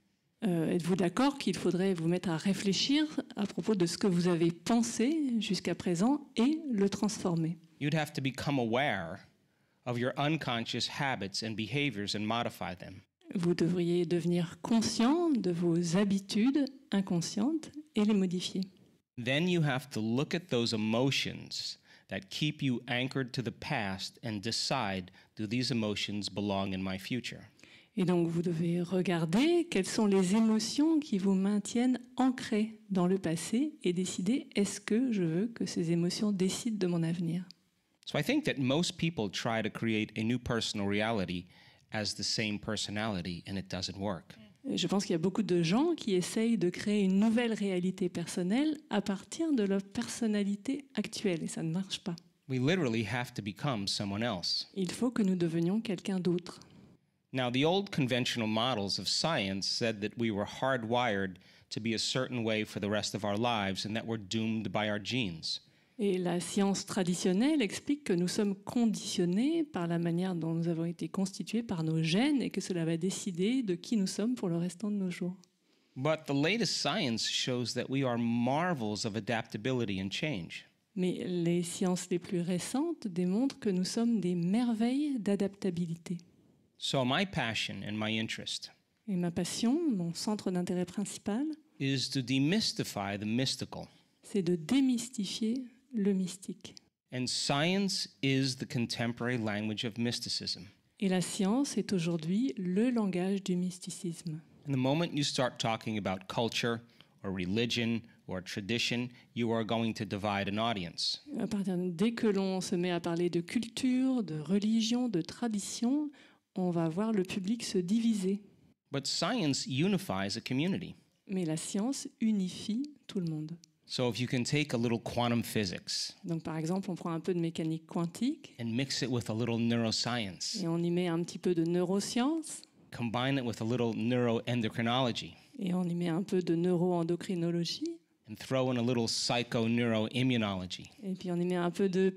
euh, êtes-vous d'accord qu'il faudrait vous mettre à réfléchir à propos de ce que vous avez pensé jusqu'à présent et le transformer? You'd have to become aware of your unconscious habits and behaviors and modify them. Vous devriez devenir conscient de vos habitudes inconscientes et les modifier. Then you have to look at those emotions that keep you anchored to the past and decide, do these emotions belong in my future? Et donc vous devez regarder quelles sont les émotions qui vous maintiennent ancrés dans le passé et décider est-ce que je veux que ces émotions décident de mon avenir. So I think that most people try to create a new personal reality as the same personality, and it doesn't work. Je pense qu'il y a beaucoup de gens qui essayent de créer une nouvelle réalité personnelle à partir de leur personnalité actuelle, et ça ne marche pas. We literally have to become someone else. Il faut que nous devenions quelqu'un d'autre. Now, the old conventional models of science said that we were hardwired to be a certain way for the rest of our lives and that we're doomed by our genes. Et la science traditionnelle explique que nous sommes conditionnés par la manière dont nous avons été constitués par nos gènes et que cela va décider de qui nous sommes pour le restant de nos jours. But the latest science shows that we are marvels of adaptability and change. Mais les sciences les plus récentes démontrent que nous sommes des merveilles d'adaptabilité. So my passion and my interest Et ma passion, mon centre d'intérêt principal, is to demystify the mystical. c'est de démystifier le mystique. And science is the contemporary language of mysticism. Et la science est aujourd'hui le langage du mysticisme. And the moment you start talking about culture or religion or tradition, you are going to divide an audience. À partir de, dès que l'on se met à parler de culture, de religion, de tradition, on va voir le public se diviser. But science unifies a community. Mais la science unifie tout le monde. So if you can take a little quantum physics Donc par exemple, on prend un peu de mécanique quantique and mix it with a little neuroscience, et on y met un petit peu de neurosciences combine it with a little neuroendocrinology, et on y met un peu de neuroendocrinologie and throw in a little psychoneuroimmunology, et puis on y met un peu de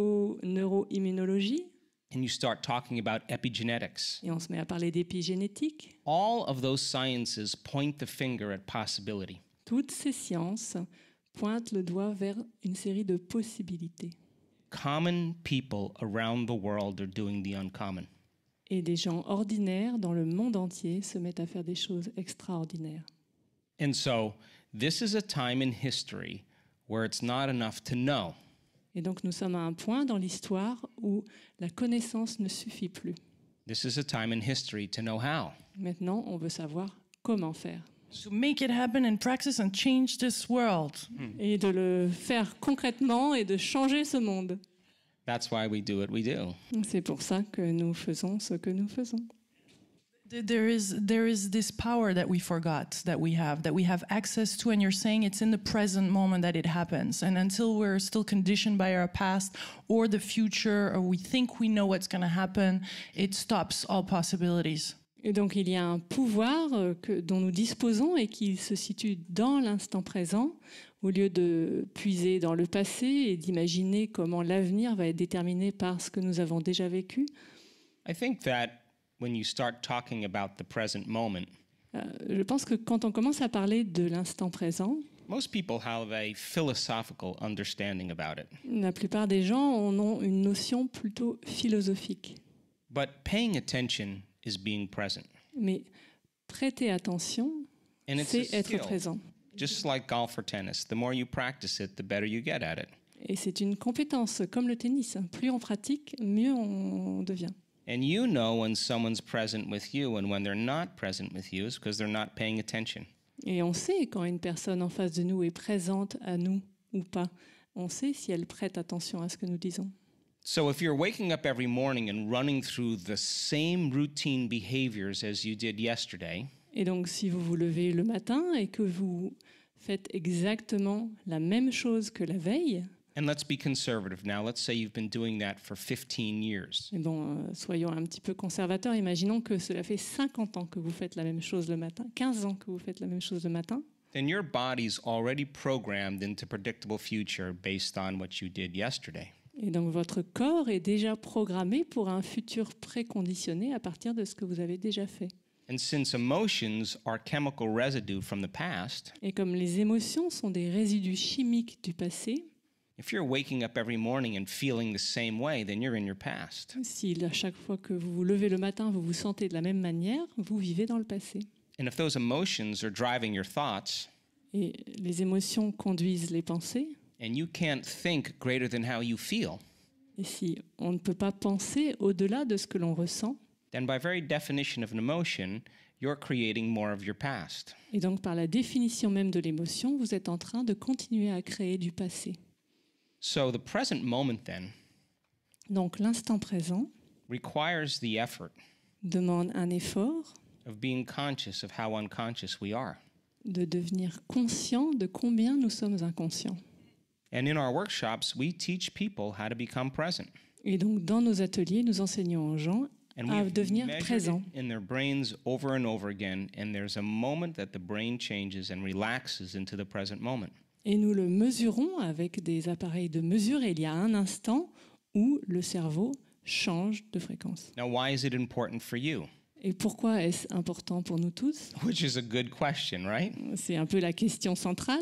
psycho-neuroimmunologie and you start talking about epigenetics. et on se met à parler d'épigénétique. All of those sciences point the finger at possibility. Toutes ces sciences pointent le doigt vers une série de possibilités. Common people around the world are doing the uncommon. Et des gens ordinaires dans le monde entier se mettent à faire des choses extraordinaires. And so, this is a time in history where it's not enough to know. Et donc nous sommes à un point dans l'histoire où la connaissance ne suffit plus. This is a time in history to know how. Maintenant, on veut savoir comment faire. To make it happen in practice and change this world. Et de le faire concrètement et de changer ce monde. That's why we do what we do. C'est pour ça que nous faisons ce que nous faisons. There is there is this power that we forgot that we have, that we have access to, and you're saying it's in the present moment that it happens. And until we're still conditioned by our past or the future, or we think we know what's going to happen, it stops all possibilities. Et donc il y a un pouvoir euh, que, dont nous disposons et qui se situe dans l'instant présent, au lieu de puiser dans le passé et d'imaginer comment l'avenir va être déterminé par ce que nous avons déjà vécu. I think that when you start talking about the present moment, Euh, je pense que quand on commence à parler de l'instant présent, most people have a philosophical understanding about it. la plupart des gens en ont une notion plutôt philosophique. But paying attention is being present. Mais prêter attention, And it's a c'est être skill. présent. Just like golf or tennis, the more you practice it, the better you get at it. Et c'est une compétence comme le tennis. Plus on pratique, mieux on devient. And you know when someone's present with you and when they're not present with you is because they're not paying attention. Et on sait quand une personne en face de nous est présente à nous ou pas. On sait si elle prête attention à ce que nous disons. So if you're waking up every morning and running through the same routine behaviors as you did yesterday, Et donc si vous vous levez le matin et que vous faites exactement la même chose que la veille, and let's be conservative now, let's say you've been doing that for fifteen years. et bon, euh, soyons un petit peu conservateurs, imaginons que cela fait cinquante ans que vous faites la même chose le matin, quinze ans que vous faites la même chose le matin, Then your body's already programmed into predictable future based on what you did yesterday. et donc votre corps est déjà programmé pour un futur préconditionné à partir de ce que vous avez déjà fait. And since emotions are chemical residue from the past, Et comme les émotions sont des résidus chimiques du passé, if you're waking up every morning and feeling the same way, then you're in your past. si à chaque fois que vous vous levez le matin, vous vous sentez de la même manière, vous vivez dans le passé. And if those emotions are driving your thoughts, Et les émotions conduisent les pensées. and you can't think greater than how you feel, Et si on ne peut pas penser au-delà de ce que l'on ressent, then by very definition of an emotion, you're creating more of your past. et donc par la définition même de l'émotion, vous êtes en train de continuer à créer du passé. So the present moment then Donc l'instant présent requires the effort demande un effort of being conscious of how unconscious we are. de devenir conscient de combien nous sommes inconscients. And in our workshops, we teach people how to become present. Et donc dans nos ateliers, nous enseignons aux gens And à we've devenir measured présents. it in their brains over and over again, and there's a moment that the brain changes and relaxes into the present moment. Et nous le mesurons avec des appareils de mesure et il y a un instant où le cerveau change de fréquence. Now, why is it important for you? Et pourquoi est-ce important pour nous tous? Which is a good question, right? C'est un peu la question centrale.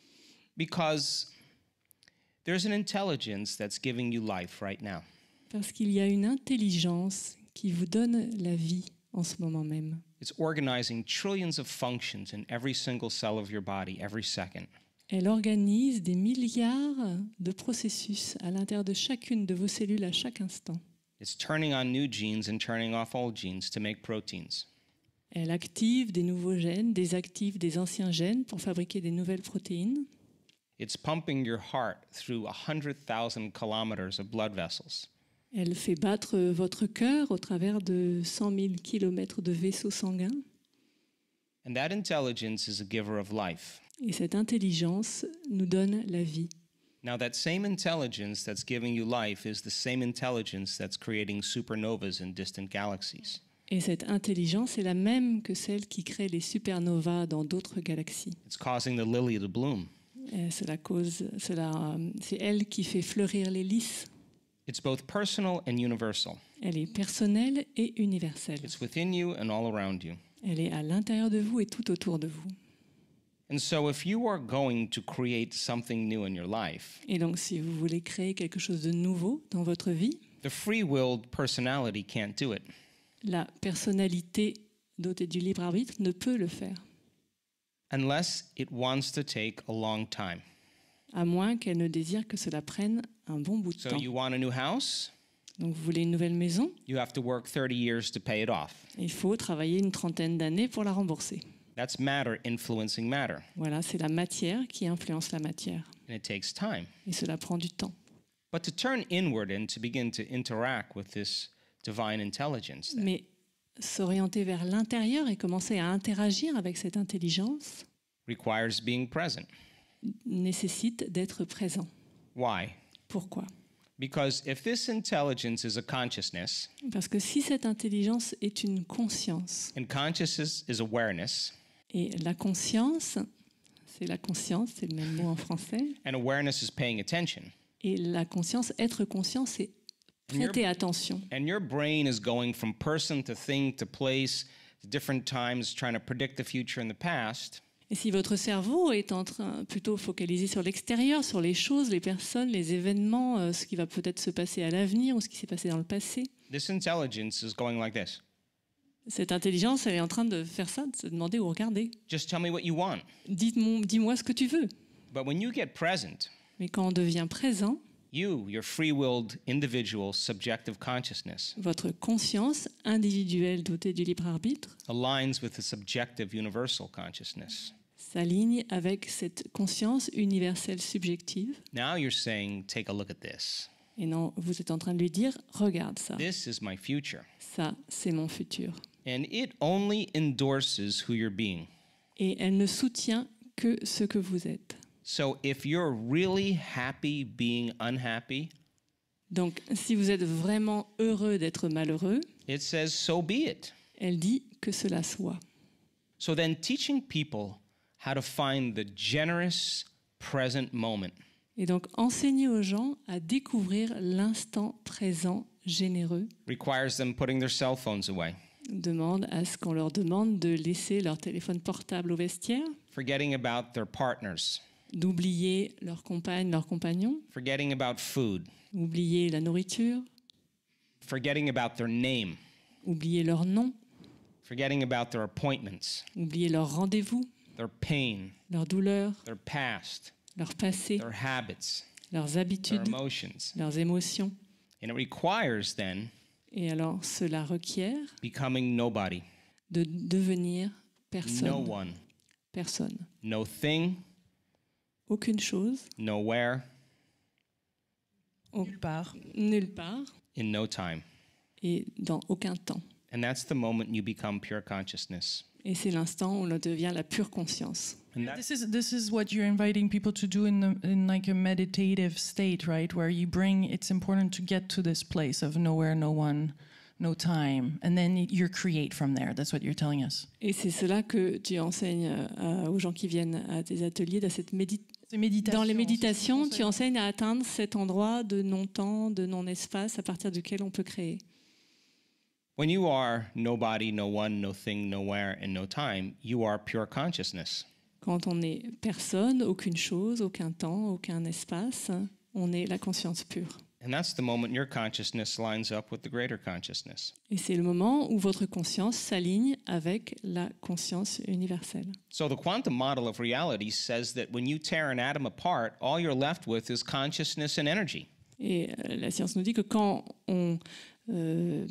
Because there's an intelligence that's giving you life right now. Parce qu'il y a une intelligence qui vous donne la vie en ce moment même. It's organizing trillions of functions in every single cell of your body every second. Elle organise des milliards de processus à l'intérieur de chacune de vos cellules à chaque instant. It's turning on new genes and turning off old genes to make proteins. Elle active des nouveaux gènes, désactive des anciens gènes pour fabriquer des nouvelles protéines. It's pumping your heart through one hundred thousand kilometers of blood vessels. Elle fait battre votre cœur au travers de cent mille kilomètres de vaisseaux sanguins. And that intelligence is a giver of life. Et cette intelligence nous donne la vie. Now, that same intelligence that's giving you life is the same intelligence that's creating supernovas in distant galaxies. Et cette intelligence est la même que celle qui crée les supernovas dans d'autres galaxies. It's causing the lily to bloom. Et cela cause, cela, euh, c'est elle qui fait fleurir les lys. It's both personal and universal. Elle est personnelle et universelle. It's within you and all around you. Elle est à l'intérieur de vous et tout autour de vous. And so if you are going to create something new in your life, Et donc, si vous voulez créer quelque chose de nouveau dans votre vie, the free-willed personality can't do it. la personnalité dotée du libre arbitre ne peut le faire, Unless it wants to take a long time. à moins qu'elle ne désire que cela prenne un bon bout de So temps. you want a new house? Donc, vous voulez une nouvelle maison, You have to work thirty years to pay it off. il faut travailler une trentaine d'années pour la rembourser. That's matter influencing matter, Voilà, c'est la matière qui influence la matière. and it takes time. Et cela prend du temps. But to turn inward and to begin to interact with this divine intelligence, then, Mais s'orienter vers l'intérieur et commencer à interagir avec cette intelligence requires being present. nécessite d'être présent. Why? Pourquoi? Because if this intelligence is a consciousness, Parce que si cette intelligence est une conscience, and consciousness is awareness, et la conscience, c'est la conscience, c'est le même mot en français, and awareness is paying attention, et la conscience, être conscient, c'est prêter attention. and your brain is going from person to thing to place to different times, trying to predict the future and the past, Et si votre cerveau est en train plutôt focalisé sur l'extérieur, sur les choses, les personnes, les événements, euh, ce qui va peut-être se passer à l'avenir ou ce qui s'est passé dans le passé, this intelligence is going like this. cette intelligence, elle est en train de faire ça, de se demander ou regarder. Just tell me what you want. Dites-moi, dis-moi ce que tu veux. But when you get present, Mais quand on devient présent, you, your free-willed, individual, subjective consciousness, votre conscience individuelle dotée du libre arbitre aligns with the subjective, universal consciousness. s'aligne avec cette conscience universelle subjective. Now you're saying, take a look at this. Et non, vous êtes en train de lui dire, regarde ça, This is my future. ça c'est mon futur. And it only endorses who you're being. Et elle ne soutient que ce que vous êtes. So if you're really happy being unhappy, Donc, si vous êtes vraiment heureux d'être malheureux, it says, so be it. elle dit que cela soit. So then teaching people how to find the generous present moment Et donc, enseigner aux gens à découvrir l'instant présent généreux requires them putting their cell phones away, demande à ce qu'on leur demande de laisser leur téléphone portable au vestiaire, forgetting about their partners, d'oublier leur compagne, leur compagnon, forgetting about food, oublier la nourriture, forgetting about their name, oublier leur nom, forgetting about their appointments, oublier leur rendez-vous, their pain, leur douleur, their past, leur passé, their habits, leurs their habitudes, emotions. leurs émotions. And it requires then Et alors, cela requiert becoming nobody, de devenir no personne. one, Personne. no thing, Aucune chose, nowhere, au- Nulle part. nulle part in no time. et dans aucun temps. And that's the moment you become pure consciousness. Et c'est l'instant où l'on devient la pure conscience. And that, This is this is what you're inviting people to do in the, in like a meditative state, right? Where you bring. It's important to get to this place of nowhere, no one, no time, and then you create from there. That's what you're telling us. Et c'est cela que tu enseignes euh, aux gens qui viennent à tes ateliers. Dans, cette médi- C'est méditation. dans les c'est méditations, ce qu'on tu enseignes à atteindre cet endroit de non-temps, de non-espace à partir duquel on peut créer. when you are nobody, no one, no thing, nowhere, and no time, you are pure consciousness. Quand on est personne, aucune chose, aucun temps, aucun espace, on est la conscience pure. And that's the moment your consciousness lines up with the greater consciousness. Et c'est le moment où votre conscience s'aligne avec la conscience universelle. So the quantum model of reality says that when you tear an atom apart, all you're left with is consciousness and energy. Et euh, la science nous dit que quand on euh,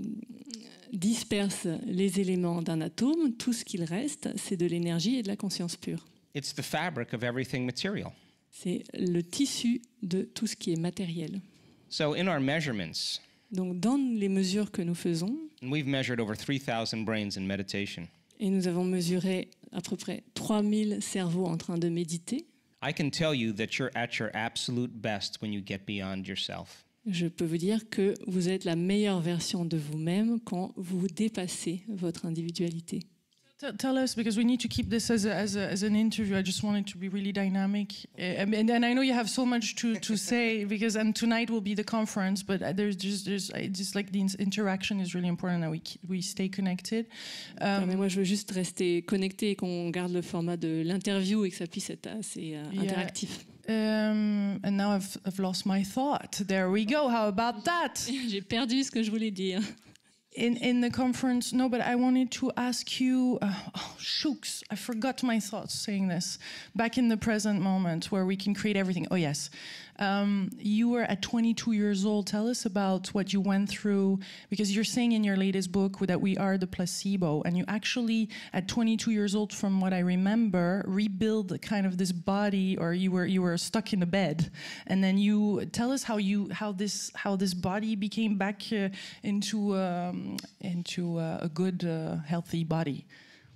disperse les éléments d'un atome, tout ce qu'il reste, c'est de l'énergie et de la conscience pure. It's the fabric of everything material. C'est le tissu de tout ce qui est matériel. So in our measurements, Donc dans les mesures que nous faisons, and we've measured over three thousand brains in meditation, et nous avons mesuré à peu près trois mille cerveaux en train de méditer, I can tell you that you're at your absolute best when you get beyond yourself. je peux vous dire que vous êtes la meilleure version de vous-même quand vous dépassez votre individualité. Tell, tell us, because we need to keep this as a, as, a, as an interview. I just want it to be really dynamic, uh, and, and I know you have so much to, to say, because and tonight will be the conference. But there's just there's I just like the interaction is really important that we keep, we stay connected. Um, Mais moi, je veux juste rester connecté et qu'on garde le format de l'interview et que ça puisse être assez euh, Yeah. interactif. Um, and now I've, I've lost my thought. There we go. How about that? J'ai perdu ce que je voulais dire. In in the conference, no, but I wanted to ask you. Uh, oh, shooks! I forgot my thoughts saying this. Back in the present moment, where we can create everything. Oh yes, um, you were at twenty-two years old. Tell us about what you went through, because you're saying in your latest book that we are the placebo, and you actually, at twenty-two years old, from what I remember, rebuild kind of this body, or you were you were stuck in a bed, and then you tell us how you how this how this body became back uh, into. Um, into uh, a good, uh, healthy body.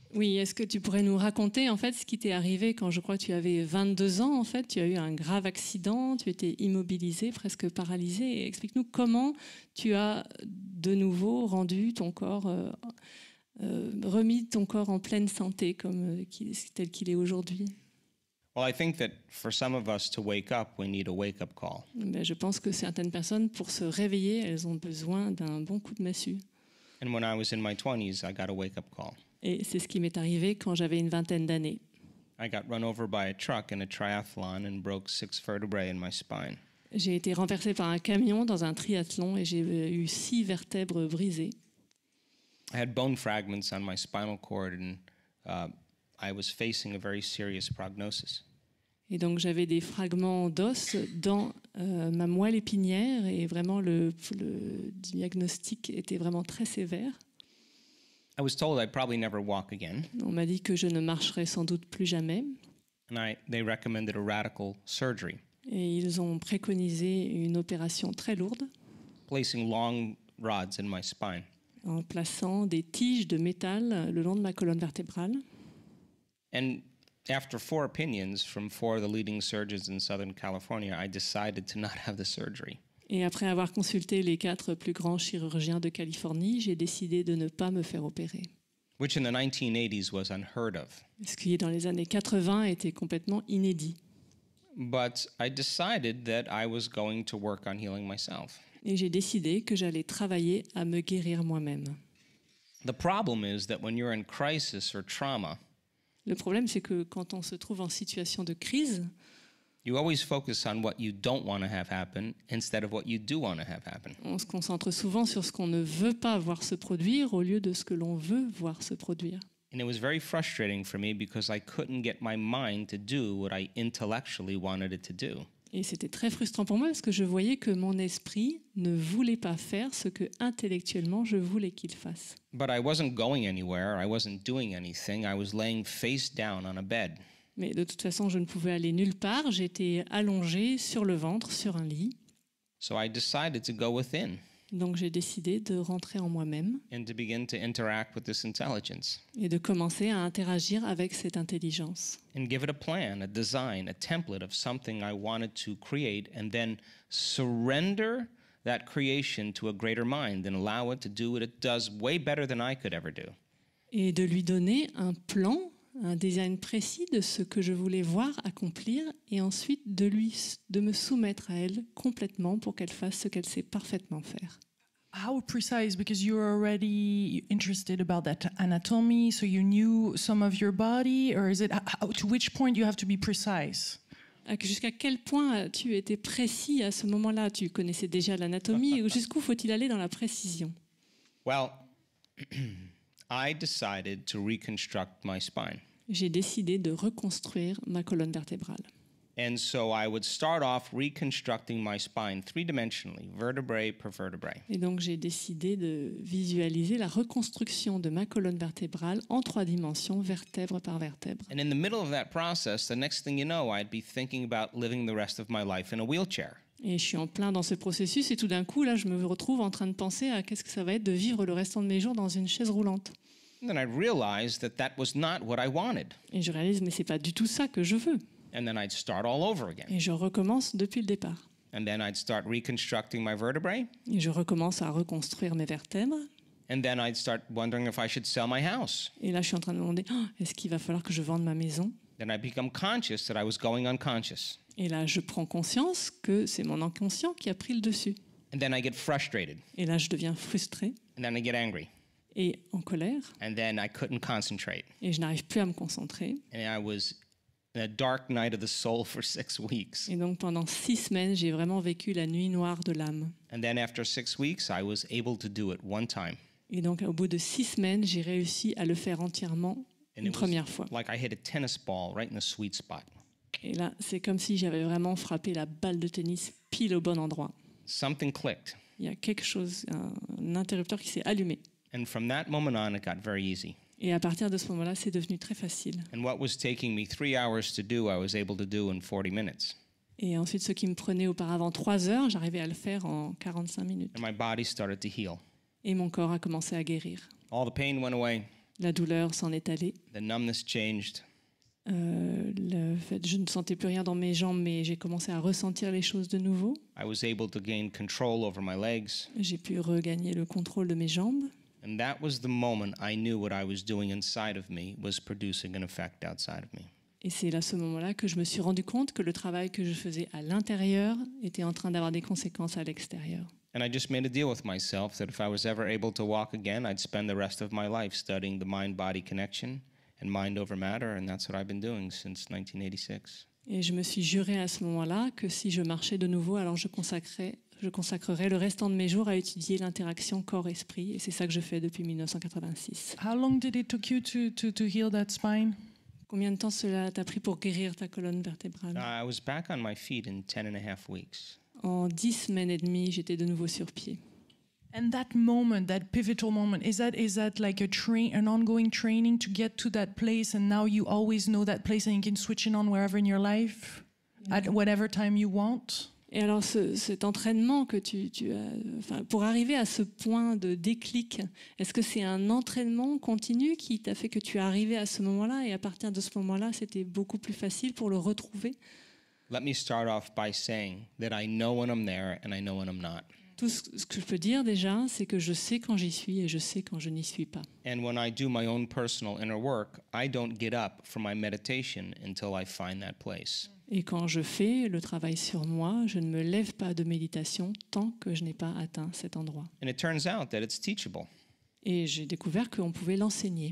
Oui, est-ce que tu pourrais nous raconter en fait ce qui t'est arrivé quand je crois que tu avais vingt-deux ans en fait, tu as eu un grave accident, tu étais immobilisé, presque paralysé. Et explique-nous comment tu as de nouveau rendu ton corps, euh, euh, remis ton corps en pleine santé comme euh, qu'il- tel qu'il est aujourd'hui. Well, I think that for some of us to wake up, we need a wake-up call. Ben, je pense que certaines personnes, pour se réveiller, elles ont besoin d'un bon coup de massue. And when I was in my twenties, I got a wake-up call. Et c'est ce qui m'est arrivé quand j'avais une vingtaine d'années. I got run over by a truck in a triathlon and broke six vertebrae in my spine. J'ai été renversée par un camion dans un triathlon et j'ai eu six vertèbres brisées. I had bone fragments on my spinal cord, and uh, I was facing a very serious prognosis. Et donc j'avais des fragments d'os dans euh, ma moelle épinière et vraiment le, le diagnostic était vraiment très sévère. I was told I'd probably never walk again, On m'a dit que je ne marcherais sans doute plus jamais and I, they recommended a radical surgery, et ils ont préconisé une opération très lourde placing long rods in my spine. en plaçant des tiges de métal le long de ma colonne vertébrale. And after four opinions from four of the leading surgeons in Southern California, I decided to not have the surgery. Et après avoir consulté les quatre plus grands chirurgiens de Californie, j'ai décidé de ne pas me faire opérer. Which in the nineteen eighties was unheard of. Ce qui, dans les années quatre-vingts, était complètement inédit. But I decided that I was going to work on healing myself. Et j'ai décidé que j'allais travailler à me guérir moi-même. The problem is that when you're in crisis or trauma, Le problème, c'est que quand on se trouve en situation de crise, you always focus on what you don't want to have happen instead of what you do want to have happen. on se concentre souvent sur ce qu'on ne veut pas voir se produire au lieu de ce que l'on veut voir se produire. And it was very frustrating for me because I couldn't get my mind to do what I intellectually wanted it to do. Et c'était très frustrant pour moi parce que je voyais que mon esprit ne voulait pas faire ce que intellectuellement je voulais qu'il fasse. But I wasn't going anywhere. I wasn't doing anything. I was laying face down on a bed. Mais de toute façon, je ne pouvais aller nulle part. J'étais allongée sur le ventre, sur un lit. So I decided to go within Donc j'ai décidé de rentrer en moi-même and to begin to interact with this intelligence et de commencer à interagir avec cette intelligence. and give it a plan, a design, a template of something I wanted to create, and then surrender that creation to a greater mind and allow it to do what it does way better than I could ever do. Et de lui donner un plan, un design précis de ce que je voulais voir accomplir et ensuite de, lui, de me soumettre à elle complètement pour qu'elle fasse ce qu'elle sait parfaitement faire. How precise? Because you're already interested about that anatomy, so you knew some of your body, or is it how, to which point you have to be precise? Jusqu'à quel point as-tu été précis à ce moment-là? Tu connaissais déjà l'anatomie ou jusqu'où faut-il aller dans la précision? Well, I decided to reconstruct my spine. J'ai décidé de reconstruire ma colonne vertébrale. And so I would start off reconstructing my spine three-dimensionally, vertebrae per vertebrae. Et donc j'ai décidé de visualiser la reconstruction de ma colonne vertébrale en trois dimensions, vertèbre par vertèbre. And in the middle of that process, the next thing you know, I'd be thinking about living the rest of my life in a wheelchair. Et je suis en plein dans ce processus et tout d'un coup, là, je me retrouve en train de penser à qu'est-ce que ça va être de vivre le restant de mes jours dans une chaise roulante. And then I realized that that was not what I wanted. Et je réalise, mais c'est pas du tout ça que je veux. And then I'd start all over again. Et je recommence depuis le départ. And then I'd start reconstructing my vertebrae. Et je recommence à reconstruire mes vertèbres. And then I'd start wondering if I should sell my house. Et là, je suis en train de me demander, oh, est-ce qu'il va falloir que je vende ma maison? Then I become conscious that I was going unconscious. Et là, je prends conscience que c'est mon inconscient qui a pris le dessus. And then I get frustrated. Et là, je deviens frustrée And then I get angry. et en colère. And then I couldn't concentrate. Et je n'arrive plus à me concentrer. And I was in a dark night of the soul for six weeks. Et donc, pendant six semaines, j'ai vraiment vécu la nuit noire de l'âme. And then after six weeks, I was able to do it one time. Et donc, au bout de six semaines, j'ai réussi à le faire entièrement And une it was première fois. like I hit a tennis ball right in the sweet spot. Et là, c'est comme si j'avais vraiment frappé la balle de tennis pile au bon endroit. Something clicked. Il y a quelque chose, un, un interrupteur qui s'est allumé. And from that moment on, it got very easy. Et à partir de ce moment-là, c'est devenu très facile. And what was taking me three hours to do, I was able to do in forty minutes. Et ensuite, ce qui me prenait auparavant trois heures, j'arrivais à le faire en quarante-cinq minutes. And my body started to heal. Et mon corps a commencé à guérir. All the pain went away. La douleur s'en est allée. The numbness changed. Euh, le fait, je ne sentais plus rien dans mes jambes, mais j'ai commencé à ressentir les choses de nouveau. I was able to gain control over my legs. J'ai pu regagner le contrôle de mes jambes. And that was the moment I knew what I was doing inside of me was producing an effect outside of me. Et c'est à ce moment-là que je me suis rendu compte que le travail que je faisais à l'intérieur était en train d'avoir des conséquences à l'extérieur. And I just made a deal with myself that if I was ever able to walk again, I'd spend the rest of my life studying the mind-body connection and mind over matter, and that's what I've been doing since nineteen eighty-six. Et je me suis juré à ce moment-là que si je marchais de nouveau, alors je consacrerais, je consacrerais le restant de mes jours à étudier l'interaction corps-esprit. Et c'est ça que je fais depuis mille neuf cent quatre-vingt-six. How long did it took you to, to, to heal that spine? Combien de temps cela t'a pris pour guérir ta colonne vertébrale? I was back on my feet in ten and a half weeks. En dix semaines et demie, j'étais de nouveau sur pied. And that moment, that pivotal moment, is that is that like a train, an ongoing training to get to that place, and now you always know that place, and you can switch it on wherever in your life, at whatever time you want. Et alors, ce, cet entraînement que tu, tu as, enfin, pour arriver à ce point de déclic, est-ce que c'est un entraînement continu qui t'a fait que tu es arrivé à ce moment-là, et à partir de ce moment-là, c'était beaucoup plus facile pour le retrouver? Let me start off by saying that I know when I'm there and I know when I'm not. Tout ce, ce que je peux dire déjà, c'est que je sais quand j'y suis et je sais quand je n'y suis pas. And when I do my own personal inner work, I don't get up from my meditation until I find that place. Et quand je fais le travail sur moi, je ne me lève pas de méditation tant que je n'ai pas atteint cet endroit. And it turns out that it's teachable. Et j'ai découvert qu'on pouvait l'enseigner.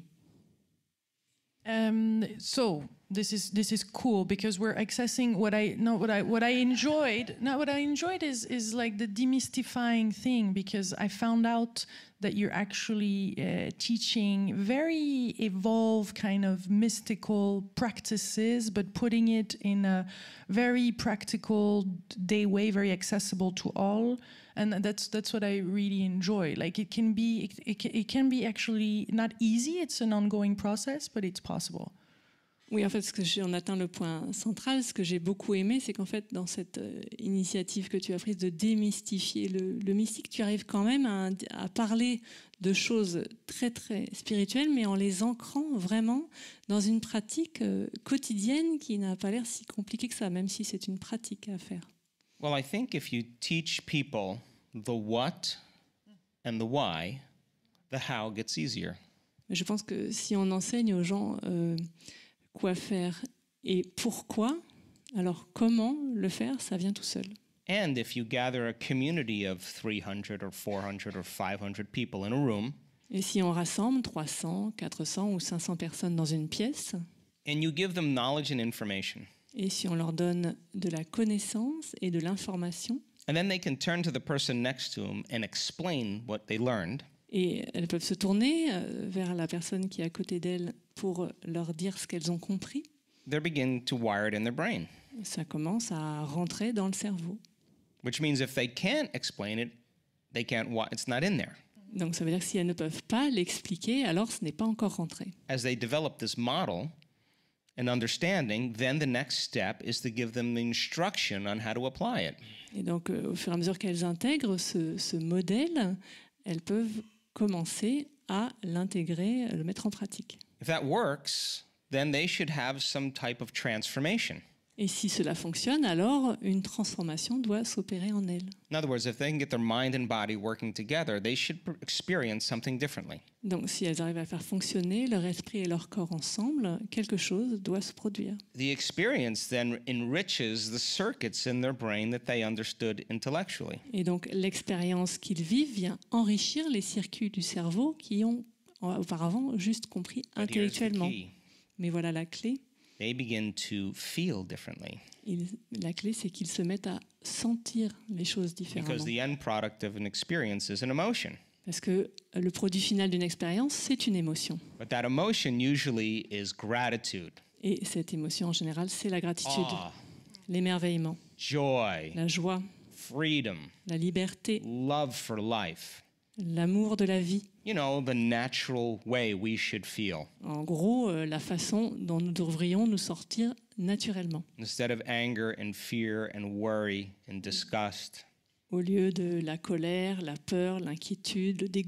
Um, so this is this is cool because we're accessing what I no what I what I enjoyed. No, what I enjoyed is is like the demystifying thing, because I found out that you're actually uh, teaching very evolved kind of mystical practices, but putting it in a very practical day way, very accessible to all. And that's that's what I really enjoy. Like it can be it, it, can, it can be actually not easy. It's an ongoing process, but it's possible. Oui, en fait, ce que j'ai, on atteint le point central. Ce que j'ai beaucoup aimé, c'est qu'en fait, dans cette euh, initiative que tu as prise de démystifier le, le mystique, tu arrives quand même à, à parler de choses très très spirituelles, mais en les ancrant vraiment dans une pratique euh, quotidienne qui n'a pas l'air si compliquée que ça, même si c'est une pratique à faire. Well, I think if you teach people the what and the why, the how gets easier. Je pense que si on enseigne aux gens euh, quoi faire et pourquoi, alors comment le faire, ça vient tout seul. And if you gather a community of three hundred or four hundred or five hundred people in a room, Et si on rassemble trois cents, quatre cents ou cinq cents personnes dans une pièce, and you give them knowledge and information, et si on leur donne de la connaissance et de l'information, and then they can turn to the person next to them and explain what they learned, et elles peuvent se tourner euh, vers la personne qui est à côté d'elles pour leur dire ce qu'elles ont compris, they're beginning to wire it in their brain. ça commence à rentrer dans le cerveau. Which means if they can't explain it, they can't. Wa- it's not in there. Donc ça veut dire que si elles ne peuvent pas l'expliquer, alors ce n'est pas encore rentré. As they develop this model and understanding, then the next step is to give them the instruction on how to apply it. Et donc euh, au fur et à mesure qu'elles intègrent ce, ce modèle, elles peuvent commencer à l'intégrer, à le mettre en pratique. If that works, then they should have some type of transformation. Et si cela fonctionne, alors une transformation doit s'opérer en elles. In other words, if they can get their mind and body working together, they should pr- experience something differently. Donc si elles arrivent à faire fonctionner leur esprit et leur corps ensemble, quelque chose doit se produire. The experience then enriches the circuits in their brain that they understood intellectually. Et donc l'expérience qu'ils vivent vient enrichir les circuits du cerveau qui ont auparavant juste compris But here's the intellectuellement. key. Mais voilà la clé. They begin to feel differently Ils- la clé, c'est qu'ils se mettent à sentir les choses différemment. because the end product of an experience is an emotion. Parce que le produit final d'une expérience, c'est une émotion. But that emotion usually is gratitude, Et cette émotion, en général, c'est la gratitude, awe, l'émerveillement, joy, la joie, freedom, la liberté, love for life. l'amour de la vie. You know, the natural way we should feel. En gros, euh, la façon dont nous devrions nous sortir naturellement. Instead of anger and fear and worry and disgust, Au lieu de la colère, la peur, l'inquiétude, le dégoût.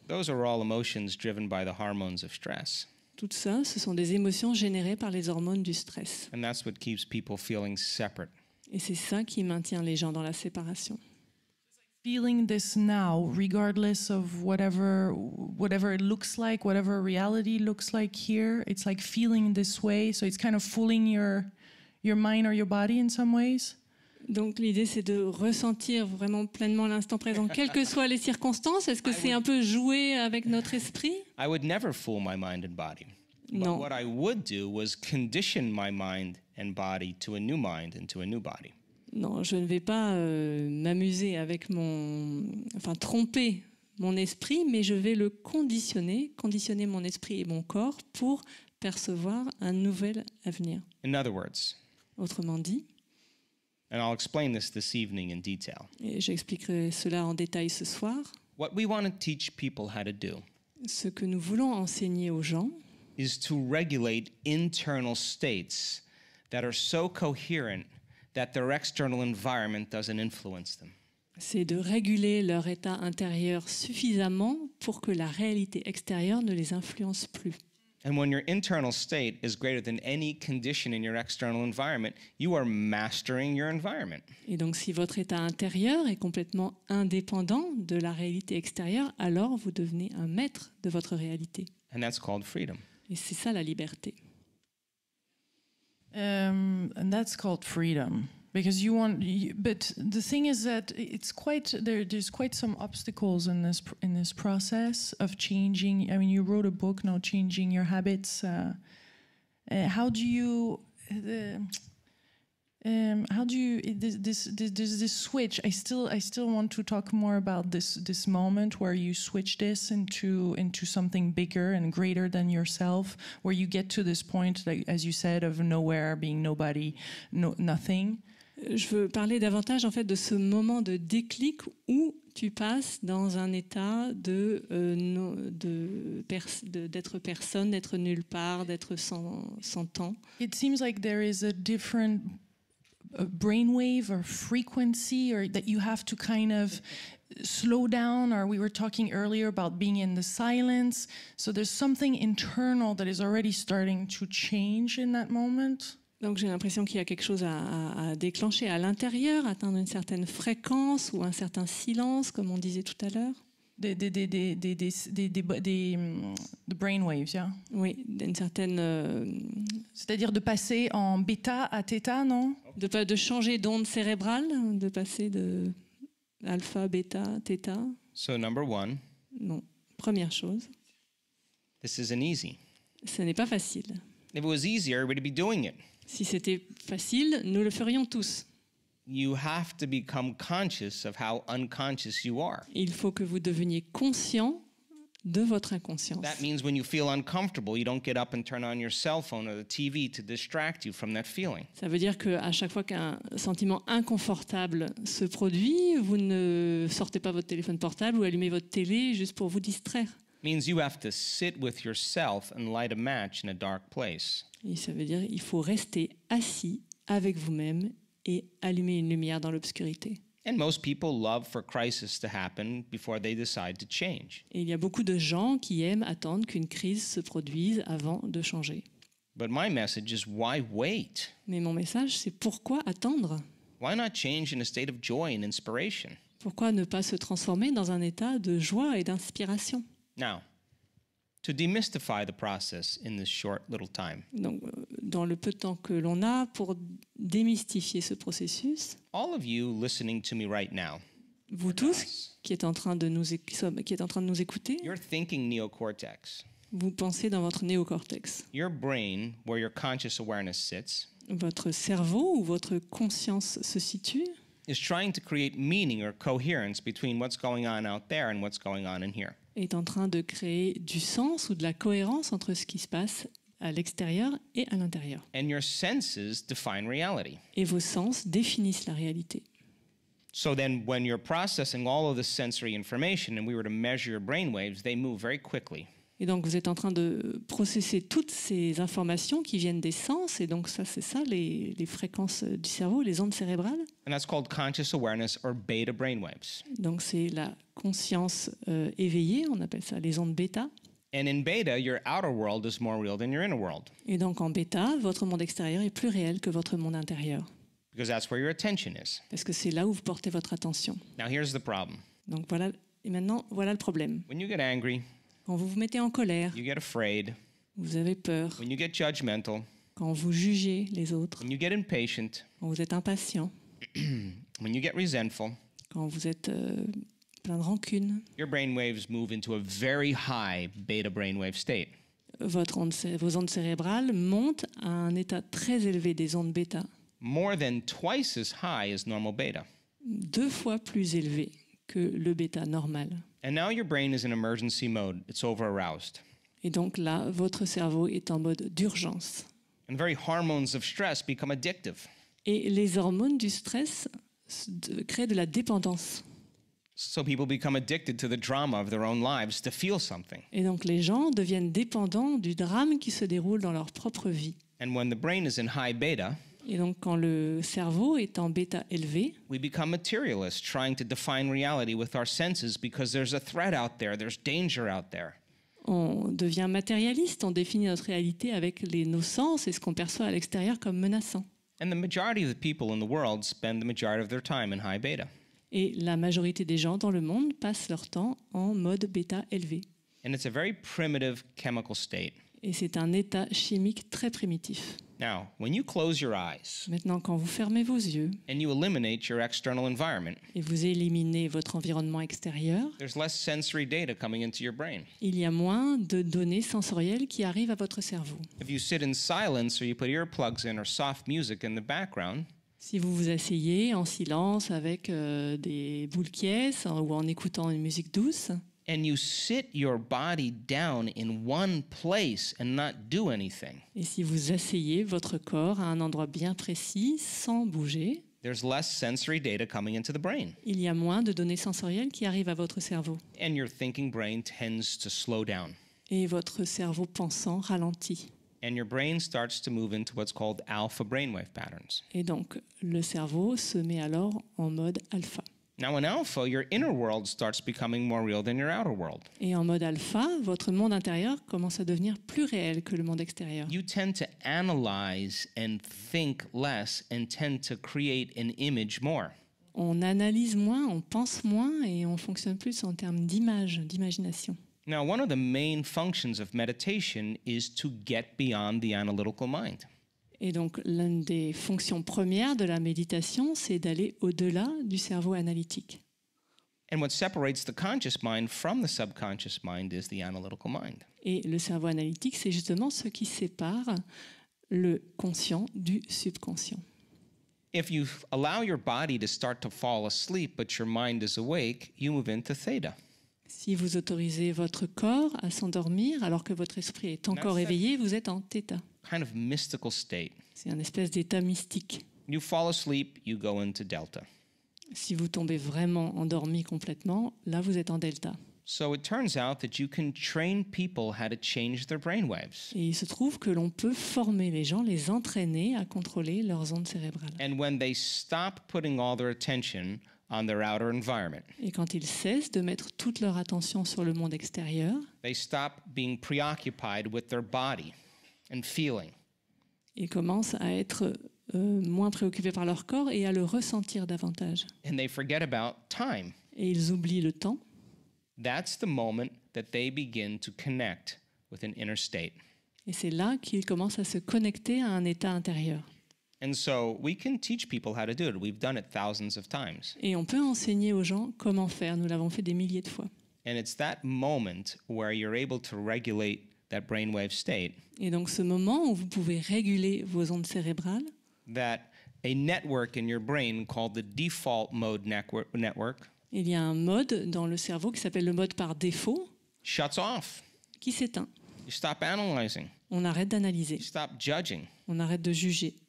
Those are all emotions driven by the hormones of stress. Tout ça, ce sont des émotions générées par les hormones du stress. And that's what keeps people feeling separate. Et c'est ça qui maintient les gens dans la séparation. Feeling this now, regardless of whatever whatever it looks like, whatever reality looks like here, it's like feeling this way. So it's kind of fooling your your mind or your body in some ways. Donc l'idée, c'est de ressentir vraiment pleinement l'instant présent, quelles que soient les circonstances. Est-ce que c'est un peu jouer avec notre esprit? I would never fool my mind and body. But Non. what I would do was condition my mind and body to a new mind and to a new body. Non, je ne vais pas euh, m'amuser avec mon... Enfin, tromper mon esprit, mais je vais le conditionner, conditionner mon esprit et mon corps pour percevoir un nouvel avenir. In other words, Autrement dit, and I'll explain this this evening in detail, et j'expliquerai cela en détail ce soir, what we want to teach people how to do ce que nous voulons enseigner aux gens, is to regulate internal states that are so coherent that their external environment doesn't influence them. c'est de réguler leur état intérieur suffisamment pour que la réalité extérieure ne les influence plus. And when your internal state is greater than any condition in your external environment, you are mastering your environment. Et donc, si votre état intérieur est complètement indépendant de la réalité extérieure, alors vous devenez un maître de votre réalité. And that's called freedom. Et c'est ça la liberté. Um, and that's called freedom, because you want. You, but the thing is that it's quite there. There's quite some obstacles in this pr- in this process of changing. I mean, you wrote a book now, changing your habits. Uh, uh, how do you? Uh, um, how do you this, this this this this switch? I still I still want to talk more about this this moment where you switch this into into something bigger and greater than yourself, where you get to this point, like as you said, of nowhere, being nobody, no nothing. Je veux parler davantage en fait de ce moment de déclic où tu passes dans un état de, euh, no, de pers- de- d'être personne, d'être nulle part, d'être sans, sans temps. It seems like there is a different uh, brainwave or frequency, or that you have to kind of slow down. Or we were talking earlier about being in the silence. So there's something internal that is already starting to change in that moment. Donc j'ai l'impression qu'il y a quelque chose à, à- à déclencher à l'intérieur, atteindre une certaine fréquence ou un certain silence, comme on disait tout à l'heure. Des, des, des, des, des, des, des, des, des, um, the brainwaves, yeah. Oui, d'une certaine... euh, C'est-à-dire de passer en bêta à theta, non? de, pas- de changer d'onde cérébrale, de passer de alpha, bêta, theta. So number one, Non. Première chose, this isn't easy. ce n'est pas facile. If it was easier, everybody would be doing it. Si c'était facile, nous le ferions tous. You have to become conscious of how unconscious you are. Il faut que vous deveniez conscient de votre inconscience. That means when you feel uncomfortable, you don't get up and turn on your cell phone or the T V to distract you from that feeling. Ça veut dire qu'à chaque fois qu'un sentiment inconfortable se produit, vous ne sortez pas votre téléphone portable ou allumez votre télé juste pour vous distraire. It means you have to sit with yourself and light a match in a dark place. Et ça veut dire qu'il faut rester assis avec vous-même et allumer une lumière dans l'obscurité. And most people love for crisis to happen before they decide to change. Et il y a beaucoup de gens qui aiment attendre qu'une crise se produise avant de changer. But my message is why wait? Mais mon message, c'est pourquoi attendre? Why not change in a state of joy and inspiration? Pourquoi ne pas se transformer dans un état de joie et d'inspiration? Now, to demystify the process in this short little time, Donc, euh, dans le peu de temps que l'on a pour démystifier ce processus, all of you listening to me right now, vous tous qui êtes en train de nous, éc- qui sommes- qui êtes en train de nous écouter, your thinking neocortex, vous pensez dans votre néocortex. your brain, where your conscious awareness sits, Votre cerveau ou votre conscience se situe is trying to create meaning or coherence between what's going on out there and what's going on in here. est en train de créer du sens ou de la cohérence entre ce qui se passe à l'extérieur et à l'intérieur. And your senses define reality. Et vos sens définissent la réalité. So then when you're processing all of this sensory information and we were to measure your brain waves, they move very quickly. Et donc vous êtes en train de processer toutes ces informations qui viennent des sens, et donc ça c'est ça les, les fréquences du cerveau, les ondes cérébrales. And that's called conscious awareness or beta brainwaves. Donc c'est la conscience euh, éveillée, on appelle ça les ondes bêta. And in beta, your outer world is more real than your inner world Et donc en bêta, votre monde extérieur est plus réel que votre monde intérieur, because that's where your attention is. parce que c'est là où vous portez votre attention. Now, here's the problem. Donc voilà, et maintenant voilà le problème. When you get angry, Quand vous vous mettez en colère, you get afraid, vous avez peur, when you get judgmental, quand vous jugez les autres, when you get impatient, quand vous êtes impatient, when you get resentful, quand vous êtes euh, plein de rancune, your brainwaves move into a very high beta brainwave state. votre onde, cé- vos ondes cérébrales montent à un état très élevé des ondes bêta, More than twice as high as normal beta. deux fois plus élevé que le bêta normal. And now your brain is in emergency mode. It's over-aroused. Et donc là, votre cerveau est en mode d'urgence. And the very hormones of stress become addictive. Et les hormones du stress s- de- créent de la dépendance. So people become addicted to the drama of their own lives to feel something. Et donc les gens deviennent dépendants du drame qui se déroule dans leur propre vie. And when the brain is in high beta, Et donc quand le cerveau est en bêta élevé, we become materialists, trying to define reality with our senses because there's a threat out there, there's danger out there. on devient matérialiste, on définit notre réalité avec les, nos sens et ce qu'on perçoit à l'extérieur comme menaçant. And the majority of the people in the world spend the majority of their time in high beta. Et la majorité des gens dans le monde passent leur temps en mode bêta élevé. And it's a very primitive chemical state. Et c'est un état chimique très primitif. Now, when you close your eyes Maintenant, quand vous fermez vos yeux and you eliminate your external environment, et vous éliminez votre environnement extérieur, there's less sensory data coming into your brain. il y a moins de données sensorielles qui arrivent à votre cerveau. If you sit in silence or you put earplugs in or soft music in the background, Si vous vous asseyez en silence avec euh, des boules qui ess, hein, ou en écoutant une musique douce, and you sit your body down in one place and not do anything, et si vous asseyez votre corps à un endroit bien précis sans bouger, there's less sensory data coming into the brain. il y a moins de données sensorielles qui arrivent à votre cerveau. And your thinking brain tends to slow down. Et votre cerveau pensant ralentit. And your brain starts to move into what's called alpha brainwave patterns. Et donc, le cerveau se met alors en mode alpha. Now, in alpha, your inner world starts becoming more real than your outer world. Et en mode alpha, votre monde intérieur commence à devenir plus réel que le monde extérieur. You tend to analyze and think less and tend to create an image more. On analyse moins, on pense moins et on fonctionne plus en termes d'image, d'imagination. Now, one of the main functions of meditation is to get beyond the analytical mind. Et donc, l'une des fonctions premières de la méditation, c'est d'aller au-delà du cerveau analytique. And what separates the conscious mind from the subconscious mind is the analytical mind. Et le cerveau analytique, c'est justement ce qui sépare le conscient du subconscient. If you allow your body to start to fall asleep, but your mind is awake, you move into theta. Si vous autorisez votre corps à s'endormir alors que votre esprit est encore That's it. éveillé, vous êtes en θ. Kind of mystical state. C'est un espèce d'état mystique. You fall asleep, you go into delta. Si vous tombez vraiment endormi complètement, là vous êtes en delta. So it turns out that you can train people how to change their brainwaves. Et il se trouve que l'on peut former les gens, les entraîner à contrôler leurs ondes cérébrales. And when they stop putting all their attention on their outer environment, Et quand ils cessent de mettre toute leur attention sur le monde extérieur, they stop being preoccupied with their body and feeling. ils commencent à être euh, moins préoccupés par leur corps et à le ressentir davantage. And they forget about time. Et ils oublient le temps. That's the moment that they begin to connect with an inner state. Et c'est là qu'ils commencent à se connecter à un état intérieur. And so we can teach people how to do it. We've done it thousands of times. Et on peut enseigner aux gens comment faire. Nous l'avons fait des milliers de fois. And it's that moment where you're able to regulate that brainwave state Et donc ce moment où vous pouvez réguler vos ondes cérébrales, that a network in your brain called the default mode network, network il y a un mode dans le cerveau qui s'appelle le mode par défaut shuts off. qui s'éteint. You stop analyzing. On arrête d'analyser, You stop judging. on arrête de juger.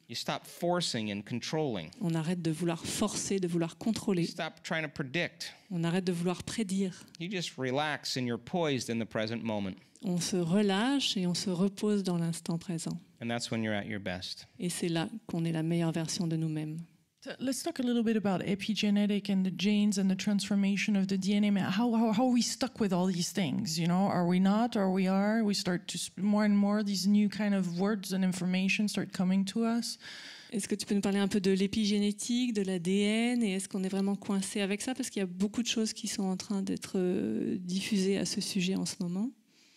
You stop forcing and controlling. On arrête de vouloir forcer, de vouloir You contrôler. stop trying to predict. On arrête de vouloir prédire. You just relax and you're poised in the present moment. On se relâche et on se repose dans l'instant présent. And that's when you're at your best. Et c'est là qu'on est la meilleure version de nous-mêmes. So let's talk a little bit about epigenetic and the genes and the transformation of the D N A. How, how, how are we stuck with all these things? You know, are we not, or we are? We start to sp- more and more these new kind of words and information start coming to us. Est-ce que tu peux nous parler un peu de l'épigénétique, de l'A D N, et est-ce qu'on est vraiment coincé avec ça? Parce qu'il y a beaucoup de choses qui sont en train d'être euh, diffusées à ce sujet en ce moment.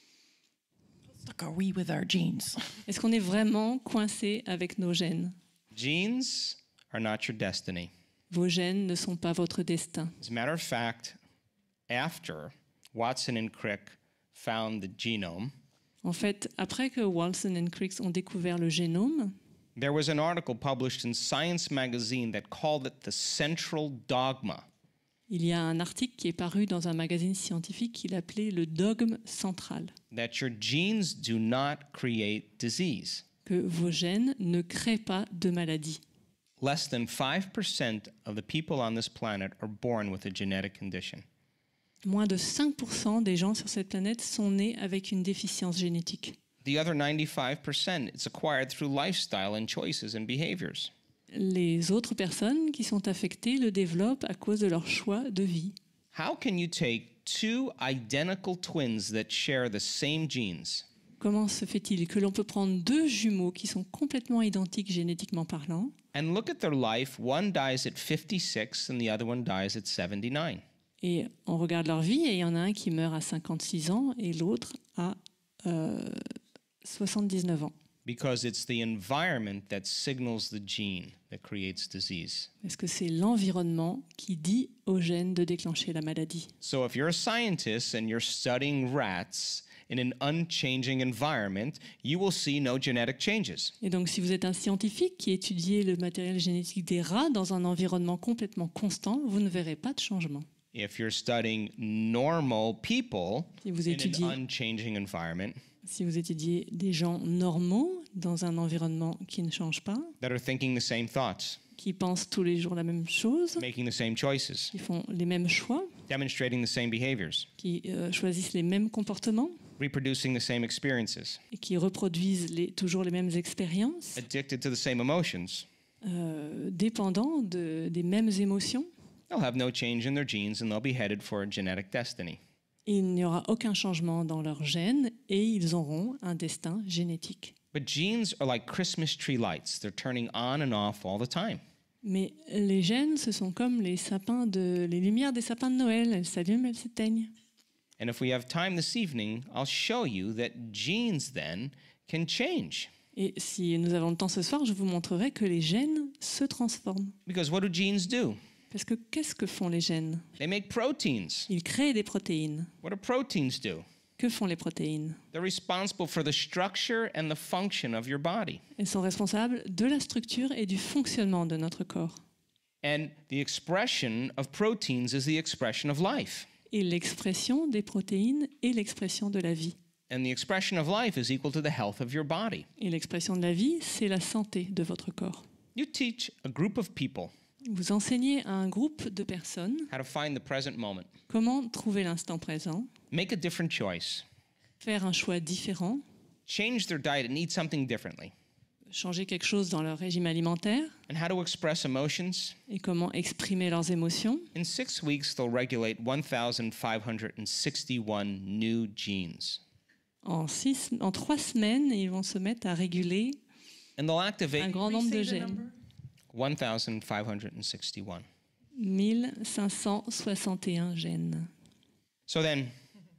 How stuck are we with our genes? Est-ce qu'on est vraiment coincé avec nos gènes? Genes are not your destiny. Vos gènes ne sont pas votre destin. As a matter of fact, after Watson and Crick found the genome, En fait, après que Watson et Crick ont découvert le génome, there was an article published in Science magazine that called it the central dogma. il y a un article qui est paru dans un magazine scientifique qu'il appelait le dogme central, That your genes do not create disease. que vos gènes ne créent pas de maladie. Less than five percent of the people on this planet are born with a genetic condition. Moins de cinq pour cent des gens sur cette planète sont nés avec une déficience génétique. The other ninety-five percent, it's acquired through lifestyle and choices and behaviors. Les autres personnes qui sont affectées le développent à cause de leur choix de vie. How can you take two identical twins that share the same genes Comment se fait-il que l'on peut prendre deux jumeaux qui sont complètement identiques génétiquement parlant and look at their life? One dies at fifty-six and the other one dies at seventy-nine. et on regarde leur vie et il y en a un qui meurt à cinquante-six ans et l'autre à euh, soixante-dix-neuf ans. Because it's the environment that signals the gene that creates disease. Parce que c'est l'environnement qui dit aux gènes de déclencher la maladie. So if you're a scientist and you're studying rats in an unchanging environment, you will see no genetic changes. Et donc si vous êtes un scientifique qui étudie le matériel génétique des rats dans un environnement complètement constant, vous ne verrez pas de changement. If you're studying normal people Si vous in étudiez, an unchanging environment si vous étudiez des gens normaux dans un environnement qui ne change pas, that are thinking the same thoughts, qui pensent tous les jours la même chose, making the same choices, qui font les mêmes choix, demonstrating the same behaviors, qui euh, choisissent les mêmes comportements reproducing the same experiences, et qui reproduisent les, toujours les mêmes expériences, addicted to the same emotions, euh, dépendants de, des mêmes émotions, they'll have no change in their genes and they'll be headed for a genetic destiny. il n'y aura aucun changement dans leurs gènes et ils auront un destin génétique. But genes are like Christmas tree lights. They're turning on and off all the time. Mais les gènes, ce sont comme les sapins de, les lumières des sapins de Noël. Elles s'allument, elles s'éteignent. And if we have time this evening, I'll show you that genes then can change. Et si nous avons le temps ce soir, je vous montrerai que les gènes se transforment. Because what do genes do? Parce que qu'est-ce que font les gènes? They make proteins. Ils créent des protéines. What do proteins do? Que font les protéines? They're responsible for the structure and the function of your body. Elles sont responsables de la structure et du fonctionnement de notre corps. And the expression of proteins is the expression of life. Et l'expression des protéines est l'expression de la vie. And the expression of life is equal to the health of your body. Et l'expression de la vie, c'est la santé de votre corps. You teach a group of people Vous enseignez à un groupe de personnes how to find the present moment, comment trouver l'instant présent, make a different choice, faire un choix différent, change their diet and eat something differently, changer quelque chose dans leur régime alimentaire and how to express emotions. et comment exprimer leurs émotions. In six weeks, they'll regulate one thousand five hundred sixty-one new genes. En, six, en trois semaines, ils vont se mettre à réguler And they'll un activate grand nombre de gènes. one thousand five hundred sixty-one. mille cinq cent soixante et un gènes. So then,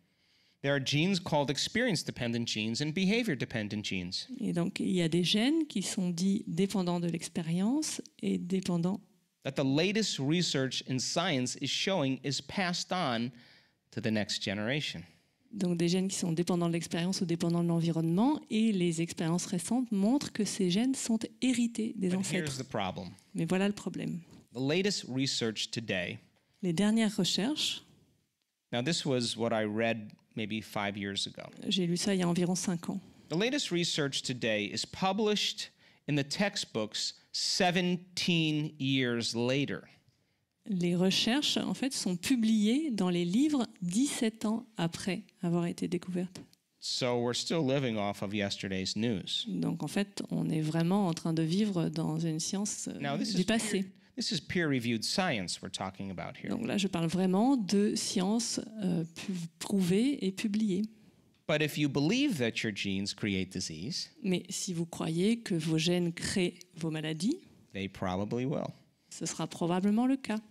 there are genes called experience-dependent genes and behavior-dependent genes. Et donc, il y a des gènes qui sont dits dépendants de l'expérience et dépendants That the latest research in science is showing is passed on to the next generation. Donc des gènes qui sont dépendants de l'expérience ou dépendants de l'environnement, et les expériences récentes montrent que ces gènes sont hérités des But here's ancêtres. the problem. Mais voilà le problème. The latest research today, Les dernières recherches, now this was what I read maybe five years ago. j'ai lu ça il y a environ cinq ans. The latest research today is published in the textbooks seventeen years later. Les recherches, en fait, sont publiées dans les livres dix-sept ans après avoir été découvertes. So we're still living off of yesterday's news. Donc, en fait, on est vraiment en train de vivre dans une science euh, Now, this du is passé. peer, this is peer-reviewed science we're talking about here. Donc là, je parle vraiment de science euh, pu- prouvée et publiée. But if you believe that your genes create disease, Mais si vous croyez que vos gènes créent vos maladies, they probably will. ce sera probablement le cas.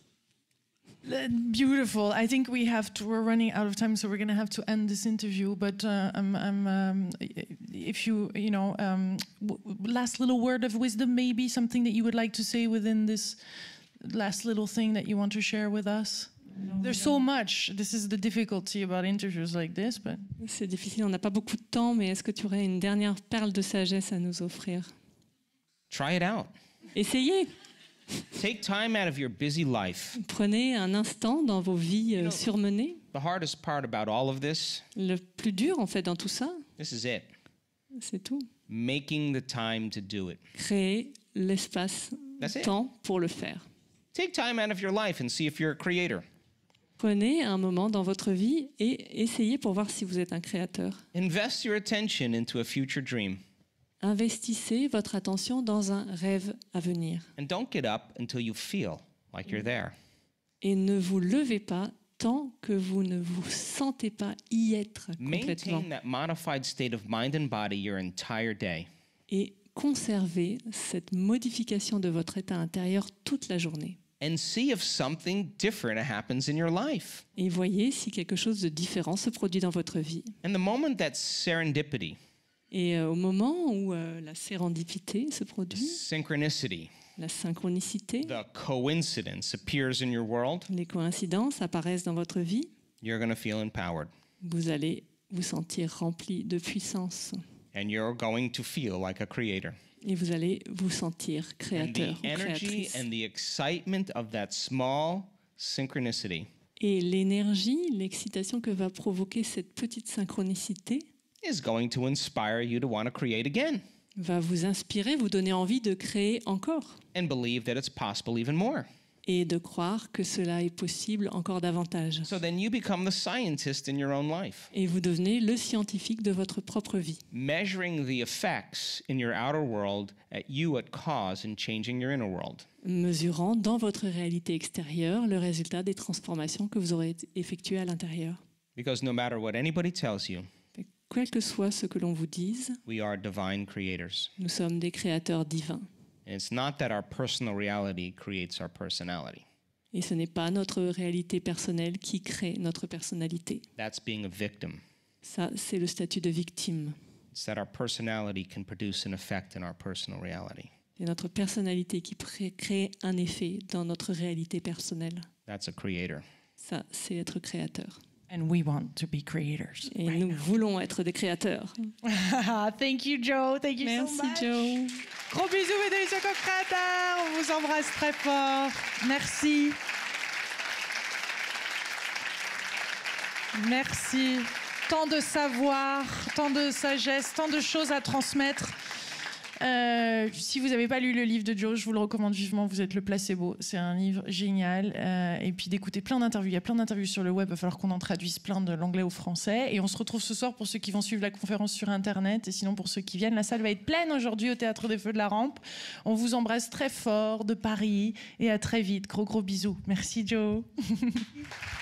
Uh, Beautiful. I think we have to. We're running out of time, so we're going to have to end this interview. But uh, I'm, I'm, um, if you, you know, um, w- last little word of wisdom, maybe something that you would like to say within this last little thing that you want to share with us. There's so much. This is the difficulty about interviews like this, but C'est difficile, on n'a pas beaucoup de temps, mais est-ce que tu aurais une dernière perle de sagesse à nous offrir? Try it out. Essayez. Take time out of your busy life. Prenez un instant dans vos vies euh, surmenées. The hardest part about all of this, Le plus dur, en fait, dans tout ça, this is it. c'est tout. Making the time to do it. Créer l'espace, That's le it. temps pour le faire. Take time out of your life and see if you're a creator. Prenez un moment dans votre vie et essayez pour voir si vous êtes un créateur. Invest your attention into a future dream. Investissez votre attention dans un rêve à venir. And don't get up until you feel like you're there. Et ne vous levez pas tant que vous ne vous sentez pas y être complètement. Maintain that modified state of mind and body your entire day. Et conservez cette modification de votre état intérieur toute la journée. And see if something different happens in your life. Et voyez si quelque chose de différent se produit dans votre vie. And the moment that serendipity, Et euh, au moment où euh, la sérendipité se produit, synchronicity, la synchronicité, the coincidence appears in your world, les coïncidences apparaissent dans votre vie, you're going to feel empowered. vous allez vous sentir rempli de puissance. And you're going to feel like a creator. Et vous allez vous sentir And créateur the ou energy créatrice. and the excitement of that small synchronicity Et l'énergie, l'excitation que va provoquer cette petite synchronicité is going to inspire you to want to create again va vous inspirer, vous donner envie de créer encore and believe that it's possible even more. et de croire que cela est possible encore davantage. So then you become the scientist in your own life, Et vous devenez le scientifique de votre propre vie, measuring the effects in your outer world at you at cause in changing your inner world. mesurant dans votre réalité extérieure le résultat des transformations que vous aurez effectuées à l'intérieur. Because no matter what anybody tells you, Et quel que soit ce que l'on vous dise, we are divine creators. nous sommes des créateurs divins. And it's not that our personal reality creates our personality. Et ce n'est pas notre réalité personnelle qui crée notre personnalité. That's being a victim. Ça, c'est le statut de victime. It's that our personality can produce an effect in our personal reality. C'est notre personnalité qui pré- crée un effet dans notre réalité personnelle. That's a creator. Ça, c'est être créateur. and we want to be creators. Et nous voulons être des créateurs. Thank you, Joe. Thank you Merci, so much. Joe. Gros bisous, mesdames et messieurs, co-créateurs. On vous embrasse très fort. Merci. Merci. Tant de savoir, tant de sagesse, tant de choses à transmettre. Euh, si vous n'avez pas lu le livre de Joe, je vous le recommande vivement. Vous êtes le placebo. C'est un livre génial. Euh, et puis d'écouter plein d'interviews. Il y a plein d'interviews sur le web. Il va falloir qu'on en traduise plein de l'anglais au français. Et on se retrouve ce soir pour ceux qui vont suivre la conférence sur Internet. Et sinon, pour ceux qui viennent, la salle va être pleine aujourd'hui au Théâtre des Feux de la Rampe. On vous embrasse très fort de Paris. Et à très vite. Gros, gros bisous. Merci, Joe.